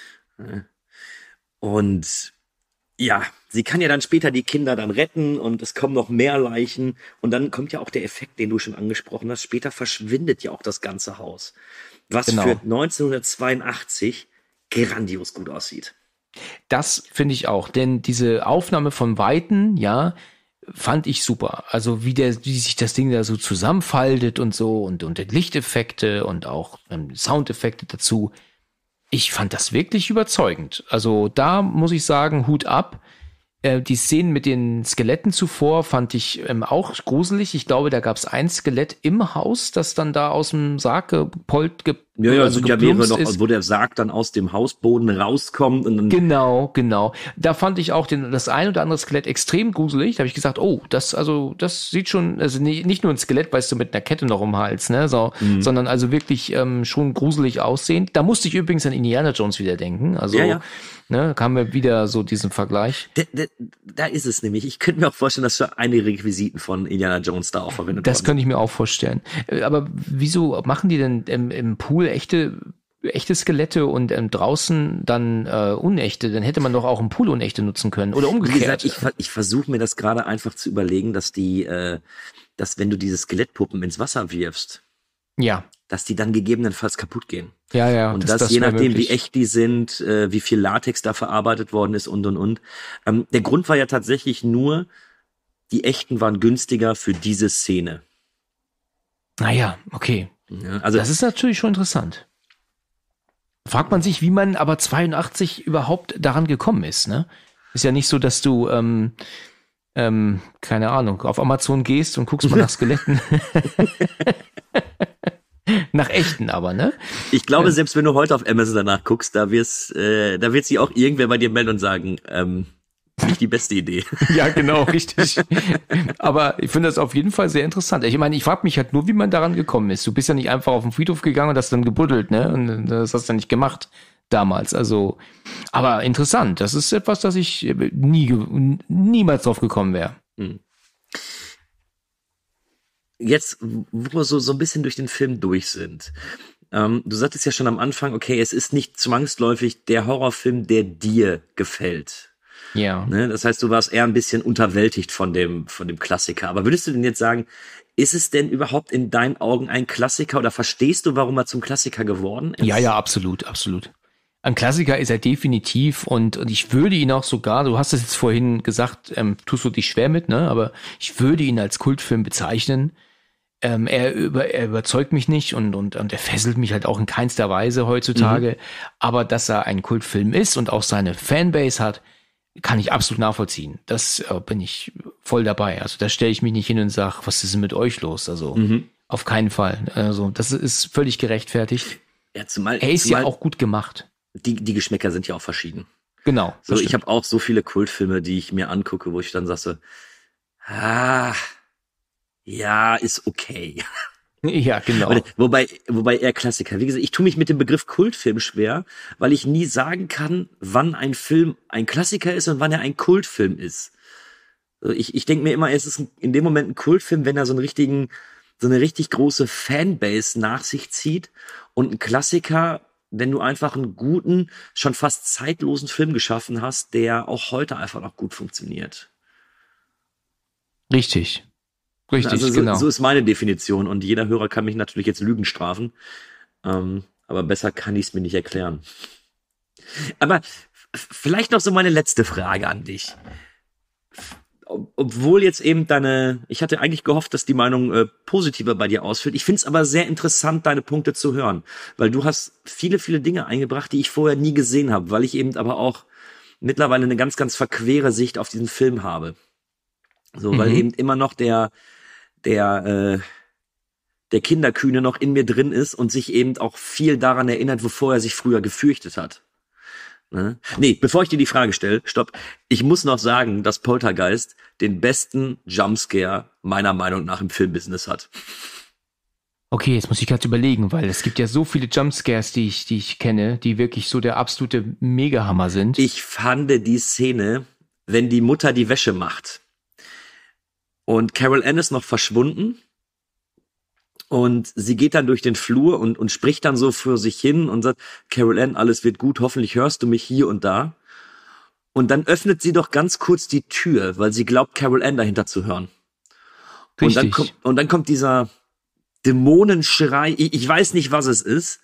Speaker 6: Und ja, sie kann ja dann später die Kinder dann retten und es kommen noch mehr Leichen. Und dann kommt ja auch der Effekt, den du schon angesprochen hast. Später verschwindet ja auch das ganze Haus. Was genau. für neunzehnhundertzweiundachtzig grandios gut aussieht.
Speaker 7: Das finde ich auch, denn diese Aufnahme von Weitem, ja, fand ich super. Also wie der, wie sich das Ding da so zusammenfaltet und so und, und Lichteffekte und auch ähm, Soundeffekte dazu. Ich fand das wirklich überzeugend. Also da muss ich sagen, Hut ab. Äh, die Szenen mit den Skeletten zuvor fand ich ähm, auch gruselig. Ich glaube, da gab es ein Skelett im Haus, das dann da aus dem Sarg gepollt ge
Speaker 6: Ja, ja,
Speaker 7: also
Speaker 6: sind ja mehrere noch,
Speaker 7: ist.
Speaker 6: wo der Sarg dann aus dem Hausboden rauskommt. Und dann
Speaker 7: genau, genau. Da fand ich auch den, das ein oder andere Skelett extrem gruselig. Da habe ich gesagt, oh, das, also, das sieht schon, also nicht, nicht nur ein Skelett, weißt du, mit einer Kette noch um den Hals, ne, so, mhm. sondern also wirklich ähm, schon gruselig aussehend. Da musste ich übrigens an Indiana Jones wieder denken. Also,
Speaker 6: ja, ja.
Speaker 7: ne, kam mir wieder so diesen Vergleich.
Speaker 6: Da, da, da ist es nämlich. Ich könnte mir auch vorstellen, dass für einige Requisiten von Indiana Jones da auch verwendet
Speaker 7: Das
Speaker 6: worden.
Speaker 7: könnte ich mir auch vorstellen. Aber wieso machen die denn im, im Pool echte echte Skelette und ähm, draußen dann äh, unechte? Dann hätte man doch auch im Pool unechte nutzen können oder umgekehrt.
Speaker 6: Wie gesagt, ich, ich versuche mir das gerade einfach zu überlegen, dass die, äh, dass wenn du diese Skelettpuppen ins Wasser wirfst,
Speaker 7: ja,
Speaker 6: dass die dann gegebenenfalls kaputt gehen.
Speaker 7: Ja, ja.
Speaker 6: Und das, das, das je nachdem, möglich. Wie echt die sind, äh, wie viel Latex da verarbeitet worden ist und und und. Ähm, der Grund war ja tatsächlich nur, die echten waren günstiger für diese Szene.
Speaker 7: Naja, okay.
Speaker 6: Ja, also
Speaker 7: das ist natürlich schon interessant. Fragt man sich, wie man aber zweiundachtzig überhaupt daran gekommen ist, ne? Ist ja nicht so, dass du, ähm, ähm, keine Ahnung, auf Amazon gehst und guckst mal nach Skeletten. Nach echten aber, ne?
Speaker 6: Ich glaube, selbst wenn du heute auf Amazon danach guckst, da wirst, äh, da wird sich auch irgendwer bei dir melden und sagen, ähm, nicht die beste Idee.
Speaker 7: Ja, genau, richtig. Aber ich finde das auf jeden Fall sehr interessant. Ich meine, ich frage mich halt nur, wie man daran gekommen ist. Du bist ja nicht einfach auf den Friedhof gegangen und hast dann gebuddelt, ne? Und das hast du ja nicht gemacht damals. Also, aber interessant. Das ist etwas, das ich nie, niemals drauf gekommen wäre.
Speaker 6: Hm. Jetzt, wo wir so, so ein bisschen durch den Film durch sind. Ähm, du sagtest ja schon am Anfang, okay, es ist nicht zwangsläufig der Horrorfilm, der dir gefällt.
Speaker 7: Ja.
Speaker 6: Ne? Das heißt, du warst eher ein bisschen unterwältigt von dem, von dem Klassiker. Aber würdest du denn jetzt sagen, ist es denn überhaupt in deinen Augen ein Klassiker oder verstehst du, warum er zum Klassiker geworden ist?
Speaker 7: Ja, ja, absolut, absolut. Ein Klassiker ist er definitiv und, und ich würde ihn auch sogar, du hast es jetzt vorhin gesagt, ähm, tust du dich schwer mit, ne? Aber ich würde ihn als Kultfilm bezeichnen. Ähm, er, über, er überzeugt mich nicht und, und, und er fesselt mich halt auch in keinster Weise heutzutage. Mhm. Aber dass er ein Kultfilm ist und auch seine Fanbase hat, kann ich absolut nachvollziehen. Das äh, bin ich voll dabei. Also da stelle ich mich nicht hin und sage, was ist denn mit euch los? Also mhm. auf keinen Fall. Also das ist völlig gerechtfertigt.
Speaker 6: Ja, zumal,
Speaker 7: er ist
Speaker 6: zumal
Speaker 7: ja auch gut gemacht.
Speaker 6: Die, die Geschmäcker sind ja auch verschieden.
Speaker 7: Genau.
Speaker 6: So, ich habe auch so viele Kultfilme, die ich mir angucke, wo ich dann sage so, ah, ja, ist okay.
Speaker 7: Ja, genau.
Speaker 6: Wobei, wobei eher Klassiker. Wie gesagt, ich tue mich mit dem Begriff Kultfilm schwer, weil ich nie sagen kann, wann ein Film ein Klassiker ist und wann er ein Kultfilm ist. Ich, ich denke mir immer, es ist in dem Moment ein Kultfilm, wenn er so einen richtigen, so eine richtig große Fanbase nach sich zieht, und ein Klassiker, wenn du einfach einen guten, schon fast zeitlosen Film geschaffen hast, der auch heute einfach noch gut funktioniert.
Speaker 7: Richtig. Richtig,
Speaker 6: also so,
Speaker 7: genau.
Speaker 6: So ist meine Definition, und jeder Hörer kann mich natürlich jetzt Lügen strafen, ähm, aber besser kann ich es mir nicht erklären. Aber f- vielleicht noch so meine letzte Frage an dich. Ob- Obwohl jetzt eben deine, ich hatte eigentlich gehofft, dass die Meinung äh, positiver bei dir ausfällt. Ich finde es aber sehr interessant, deine Punkte zu hören, weil du hast viele, viele Dinge eingebracht, die ich vorher nie gesehen habe, weil ich eben aber auch mittlerweile eine ganz, ganz verquere Sicht auf diesen Film habe. So, weil
Speaker 7: Mhm.
Speaker 6: eben immer noch der der äh, der Kinderkühne noch in mir drin ist und sich eben auch viel daran erinnert, wovor er sich früher gefürchtet hat. Ne? Nee, bevor ich dir die Frage stelle, stopp. Ich muss noch sagen, dass Poltergeist den besten Jumpscare meiner Meinung nach im Filmbusiness hat.
Speaker 7: Okay, jetzt muss ich gerade überlegen, weil es gibt ja so viele Jumpscares, die ich, die ich kenne, die wirklich so der absolute Megahammer sind.
Speaker 6: Ich fand die Szene, wenn die Mutter die Wäsche macht und Carol Ann ist noch verschwunden und sie geht dann durch den Flur und, und spricht dann so für sich hin und sagt, Carol Ann, alles wird gut, hoffentlich hörst du mich hier und da. Und dann öffnet sie doch ganz kurz die Tür, weil sie glaubt, Carol Ann dahinter zu hören. Und dann, kommt, und dann kommt dieser Dämonenschrei, ich, ich weiß nicht, was es ist.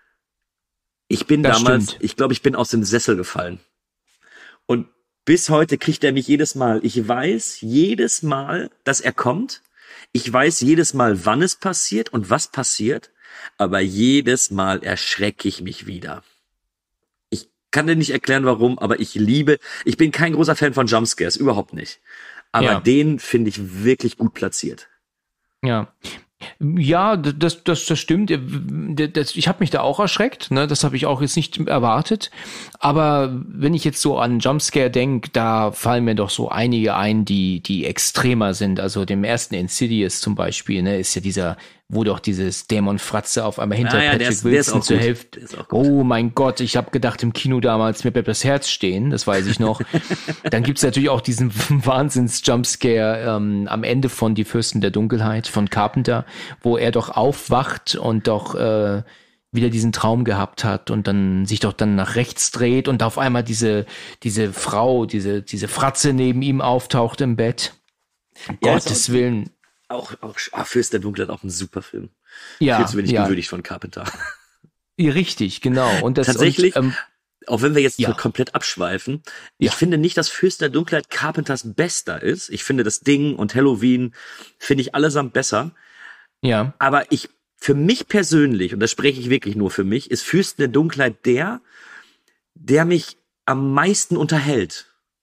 Speaker 6: Ich bin
Speaker 7: Das
Speaker 6: damals,
Speaker 7: stimmt.
Speaker 6: ich glaube, ich bin aus dem Sessel gefallen. Und bis heute kriegt er mich jedes Mal. Ich weiß jedes Mal, dass er kommt. Ich weiß jedes Mal, wann es passiert und was passiert. Aber jedes Mal erschrecke ich mich wieder. Ich kann dir nicht erklären, warum, aber ich liebe, ich bin kein großer Fan von Jumpscares, überhaupt nicht. Aber
Speaker 7: Ja.
Speaker 6: den finde ich wirklich gut platziert.
Speaker 7: Ja. Ja, das, das, das stimmt. Das, ich habe mich da auch erschreckt, ne? Das habe ich auch jetzt nicht erwartet. Aber wenn ich jetzt so an Jumpscare denke, da fallen mir doch so einige ein, die, die extremer sind. Also dem ersten Insidious zum Beispiel, ne, ist ja dieser, wo doch dieses Dämon Fratze auf einmal hinter
Speaker 6: Ah ja, der
Speaker 7: Patrick
Speaker 6: ist- der ist
Speaker 7: Wilson
Speaker 6: auch
Speaker 7: zur
Speaker 6: gut.
Speaker 7: Hälfte.
Speaker 6: Der ist auch gut.
Speaker 7: Oh mein Gott, ich habe gedacht im Kino damals, mir bleibt das Herz stehen, das weiß ich noch. Dann gibt's natürlich auch diesen Wahnsinns-Jumpscare ähm, am Ende von Die Fürsten der Dunkelheit von Carpenter, wo er doch aufwacht und doch äh, wieder diesen Traum gehabt hat und dann sich doch dann nach rechts dreht und auf einmal diese diese Frau, diese diese Fratze neben ihm auftaucht im Bett. Um
Speaker 6: Ja,
Speaker 7: Gottes
Speaker 6: ist auch-
Speaker 7: Willen.
Speaker 6: Auch, auch ah, Fürst der Dunkelheit, auch ein super Film.
Speaker 7: Ja,
Speaker 6: Viel zu wenig
Speaker 7: ja.
Speaker 6: gewürdigt von Carpenter.
Speaker 7: Ja, richtig, genau. Und das
Speaker 6: Tatsächlich,
Speaker 7: und, ähm,
Speaker 6: auch wenn wir jetzt
Speaker 7: ja.
Speaker 6: so komplett abschweifen,
Speaker 7: Ja.
Speaker 6: ich finde nicht, dass Fürst der Dunkelheit Carpenters bester ist. Ich finde das Ding und Halloween finde ich allesamt besser.
Speaker 7: ja.
Speaker 6: Aber ich, für mich persönlich, und das spreche ich wirklich nur für mich, ist Fürst der Dunkelheit der, der mich am meisten unterhält.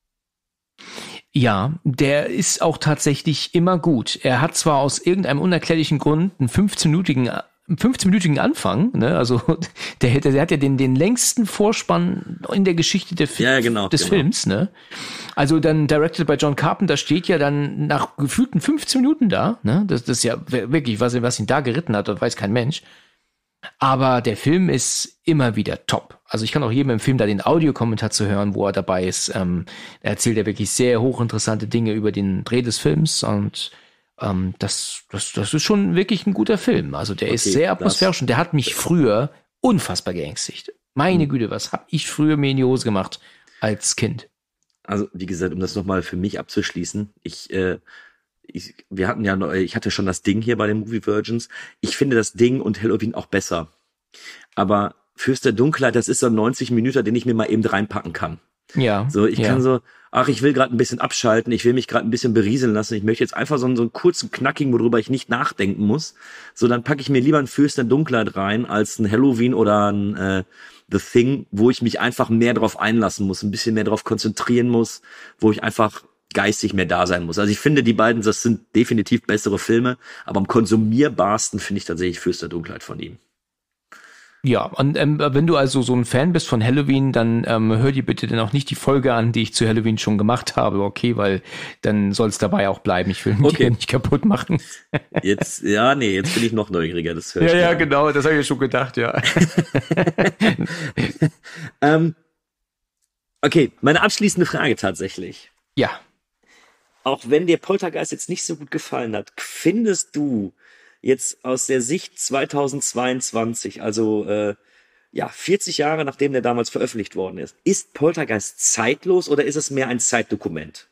Speaker 7: Ja, der ist auch tatsächlich immer gut. Er hat zwar aus irgendeinem unerklärlichen Grund einen fünfzehnminütigen einen fünfzehnminütigen Anfang, ne? Also der, hätte- der hat ja den, den längsten Vorspann in der Geschichte der Fi-
Speaker 6: Ja, genau,
Speaker 7: des
Speaker 6: genau.
Speaker 7: Films, ne? Also dann Directed by John Carpenter steht ja dann nach gefühlten fünfzehn Minuten da, ne? Das, das ist ja wir- wirklich, was, was ihn da geritten hat, das weiß kein Mensch. Aber der Film ist immer wieder top. Also ich kann auch jedem empfehlen, da den Audiokommentar zu hören, wo er dabei ist. Ähm, er erzählt ja wirklich sehr hochinteressante Dinge über den Dreh des Films und ähm, das, das, das ist schon wirklich ein guter Film. Also der ist
Speaker 6: Okay,
Speaker 7: sehr
Speaker 6: das-
Speaker 7: atmosphärisch und der hat mich früher unfassbar geängstigt. Meine Güte, was hab ich früher mir in die Hose gemacht als Kind?
Speaker 6: Also, wie gesagt, um das nochmal für mich abzuschließen, ich, äh, ich, wir hatten ja, noch, ich hatte schon das Ding hier bei den Movie Virgins. Ich finde das Ding und Halloween auch besser. Aber Fürst der Dunkelheit, das ist so ein neunzig Minuten, den ich mir mal eben reinpacken kann.
Speaker 7: Ja.
Speaker 6: So, ich
Speaker 7: ja.
Speaker 6: kann so, ach, ich will gerade ein bisschen abschalten, ich will mich gerade ein bisschen berieseln lassen, ich möchte jetzt einfach so einen, so einen kurzen Knackigen, worüber ich nicht nachdenken muss. So, dann packe ich mir lieber ein Fürst der Dunkelheit rein, als ein Halloween oder ein äh, The Thing, wo ich mich einfach mehr drauf einlassen muss, ein bisschen mehr drauf konzentrieren muss, wo ich einfach geistig mehr da sein muss. Also ich finde, die beiden, das sind definitiv bessere Filme, aber am konsumierbarsten finde ich tatsächlich Fürst der Dunkelheit von ihm.
Speaker 7: Ja, und ähm, wenn du also so ein Fan bist von Halloween, dann ähm, hör dir bitte dann auch nicht die Folge an, die ich zu Halloween schon gemacht habe, okay, weil dann soll es dabei auch bleiben. Ich will mich
Speaker 6: okay.
Speaker 7: nicht kaputt machen.
Speaker 6: Jetzt, ja, nee, jetzt bin ich noch neugieriger. Das höre ich
Speaker 7: ja, ja,
Speaker 6: an.
Speaker 7: genau, das habe ich schon gedacht, ja.
Speaker 6: ähm, okay, meine abschließende Frage tatsächlich.
Speaker 7: Ja.
Speaker 6: Auch wenn dir Poltergeist jetzt nicht so gut gefallen hat, findest du jetzt aus der Sicht zweitausendzweiundzwanzig, also äh, ja vierzig Jahre nachdem der damals veröffentlicht worden ist, ist Poltergeist zeitlos oder ist es mehr ein Zeitdokument?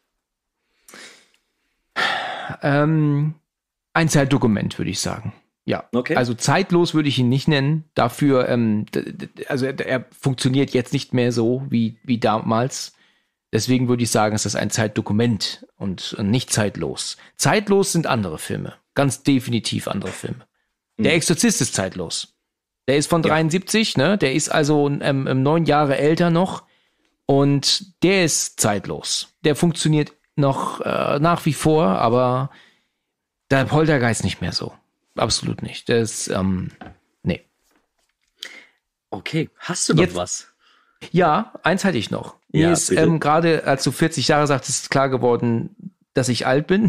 Speaker 7: Ähm, ein Zeitdokument, würde ich sagen. Ja, okay. Also zeitlos würde ich ihn nicht nennen. Dafür, ähm, d- d- also er, er funktioniert jetzt nicht mehr so wie, wie damals. Deswegen würde ich sagen, es ist ein Zeitdokument und, und nicht zeitlos. Zeitlos sind andere Filme. Ganz definitiv andere Filme. Mhm. Der Exorzist ist zeitlos. Der ist von dreiundsiebzig, ja. ne? Der ist also ähm, neun Jahre älter noch. Und der ist zeitlos. Der funktioniert noch äh, nach wie vor, aber der Poltergeist nicht mehr so. Absolut nicht. Der ist, ähm, nee.
Speaker 6: Okay, hast du noch
Speaker 7: Jetzt,
Speaker 6: was?
Speaker 7: Ja, eins hatte ich noch. Mir
Speaker 6: Ja,
Speaker 7: ist ähm, gerade, als du vierzig Jahre sagst, ist klar geworden, dass ich alt bin.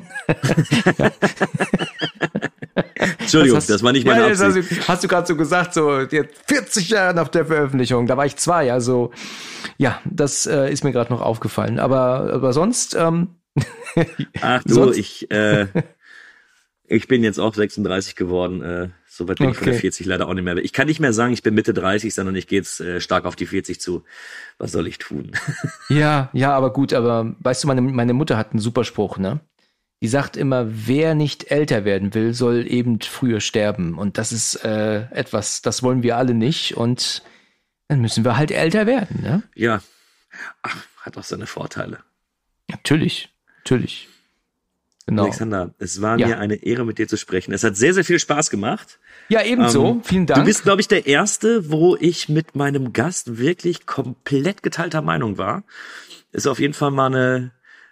Speaker 6: Entschuldigung, das, hast, das war nicht meine
Speaker 7: ja,
Speaker 6: Absicht.
Speaker 7: Hast du, hast du gerade so gesagt, so jetzt vierzig Jahre nach der Veröffentlichung, da war ich zwei, also ja, das äh, ist mir gerade noch aufgefallen. Aber, aber sonst... Ähm,
Speaker 6: Ach du, sonst? ich... Äh, Ich bin jetzt auch sechsunddreißig geworden, äh, soweit bin okay. ich von der vierzig leider auch nicht mehr. Ich kann nicht mehr sagen, ich bin Mitte dreißig, sondern ich gehe jetzt äh, stark auf die vierzig zu. Was soll ich tun?
Speaker 7: ja, ja, aber gut, aber weißt du, meine, meine Mutter hat einen super Spruch, ne? Die sagt immer, wer nicht älter werden will, soll eben früher sterben. Und das ist äh, etwas, das wollen wir alle nicht. Und dann müssen wir halt älter werden, ne?
Speaker 6: Ja, ach, hat auch seine Vorteile.
Speaker 7: Natürlich, natürlich. Genau.
Speaker 6: Alexander, es war
Speaker 7: ja.
Speaker 6: mir eine Ehre, mit dir zu sprechen. Es hat sehr, sehr viel Spaß gemacht.
Speaker 7: Ja, ebenso. Ähm, Vielen Dank.
Speaker 6: Du bist, glaube ich, der Erste, wo ich mit meinem Gast wirklich komplett geteilter Meinung war. Ist auf jeden Fall mal eine,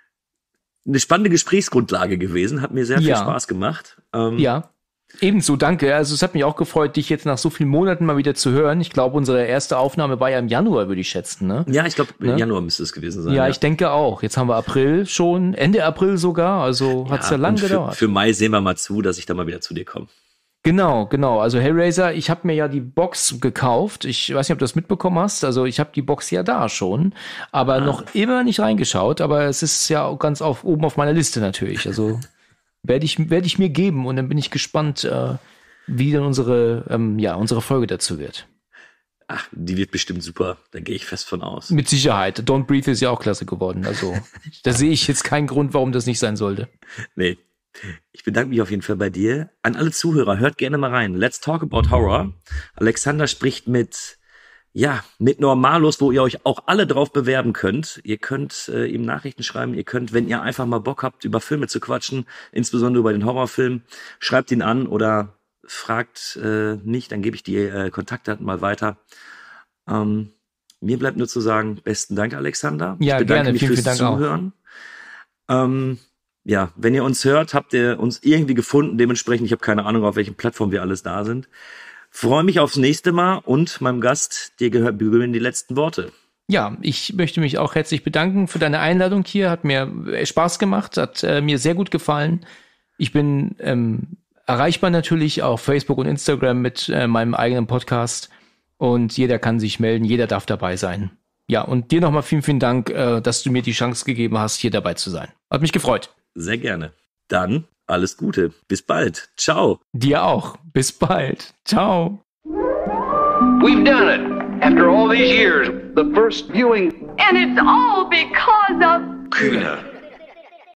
Speaker 6: eine spannende Gesprächsgrundlage gewesen. Hat mir sehr
Speaker 7: ja.
Speaker 6: viel Spaß gemacht. Ähm,
Speaker 7: ja. Ebenso, danke. Also es hat mich auch gefreut, dich jetzt nach so vielen Monaten mal wieder zu hören. Ich glaube, unsere erste Aufnahme war ja im Januar, würde ich schätzen, ne?
Speaker 6: Ja, ich glaube, im
Speaker 7: ne?
Speaker 6: Januar müsste es gewesen sein.
Speaker 7: Ja,
Speaker 6: ja,
Speaker 7: ich denke auch. Jetzt haben wir April schon, Ende April sogar, also ja, hat's ja lang
Speaker 6: für,
Speaker 7: gedauert.
Speaker 6: Für Mai sehen wir mal zu, dass ich da mal wieder zu dir komme.
Speaker 7: Genau, genau. Also Hellraiser, ich habe mir ja die Box gekauft. Ich weiß nicht, ob du das mitbekommen hast. Also ich habe die Box ja da schon, aber ah. noch immer nicht reingeschaut. Aber es ist ja auch ganz auf, oben auf meiner Liste natürlich. Also werde ich, werde ich mir geben und dann bin ich gespannt, äh, wie dann unsere, ähm, ja, unsere Folge dazu wird.
Speaker 6: Ach, die wird bestimmt super. Da gehe ich fest von aus.
Speaker 7: Mit Sicherheit. Don't Breathe ist ja auch klasse geworden. Also da sehe ich jetzt keinen Grund, warum das nicht sein sollte.
Speaker 6: Nee. Ich bedanke mich auf jeden Fall bei dir. An alle Zuhörer, hört gerne mal rein. Let's Talk About Horror. Alexander spricht mit, ja, mit Normalos, wo ihr euch auch alle drauf bewerben könnt. Ihr könnt äh, ihm Nachrichten schreiben. Ihr könnt, wenn ihr einfach mal Bock habt, über Filme zu quatschen, insbesondere über den Horrorfilm, schreibt ihn an oder fragt äh, nicht, dann gebe ich die äh, Kontaktdaten mal weiter. Ähm, mir bleibt nur zu sagen, besten Dank, Alexander.
Speaker 7: Ja,
Speaker 6: ich bedanke
Speaker 7: gerne.
Speaker 6: mich
Speaker 7: vielen,
Speaker 6: fürs
Speaker 7: vielen Dank
Speaker 6: Zuhören. Ähm, ja, wenn ihr uns hört, habt ihr uns irgendwie gefunden. Dementsprechend, ich habe keine Ahnung, auf welchen Plattformen wir alles da sind. Freue mich aufs nächste Mal und meinem Gast, dir gehört gebühren die letzten Worte.
Speaker 7: Ja, ich möchte mich auch herzlich bedanken für deine Einladung hier. Hat mir Spaß gemacht, hat äh, mir sehr gut gefallen. Ich bin ähm, erreichbar natürlich auf Facebook und Instagram mit äh, meinem eigenen Podcast und jeder kann sich melden, jeder darf dabei sein. Ja, und dir nochmal vielen, vielen Dank, äh, dass du mir die Chance gegeben hast, hier dabei zu sein. Hat mich gefreut.
Speaker 6: Sehr gerne. Dann alles Gute. Bis bald. Ciao.
Speaker 7: Dir auch. Bis bald. Ciao.
Speaker 1: We've done it. After all these years, the first viewing.
Speaker 2: And it's all because of...
Speaker 11: Kühne.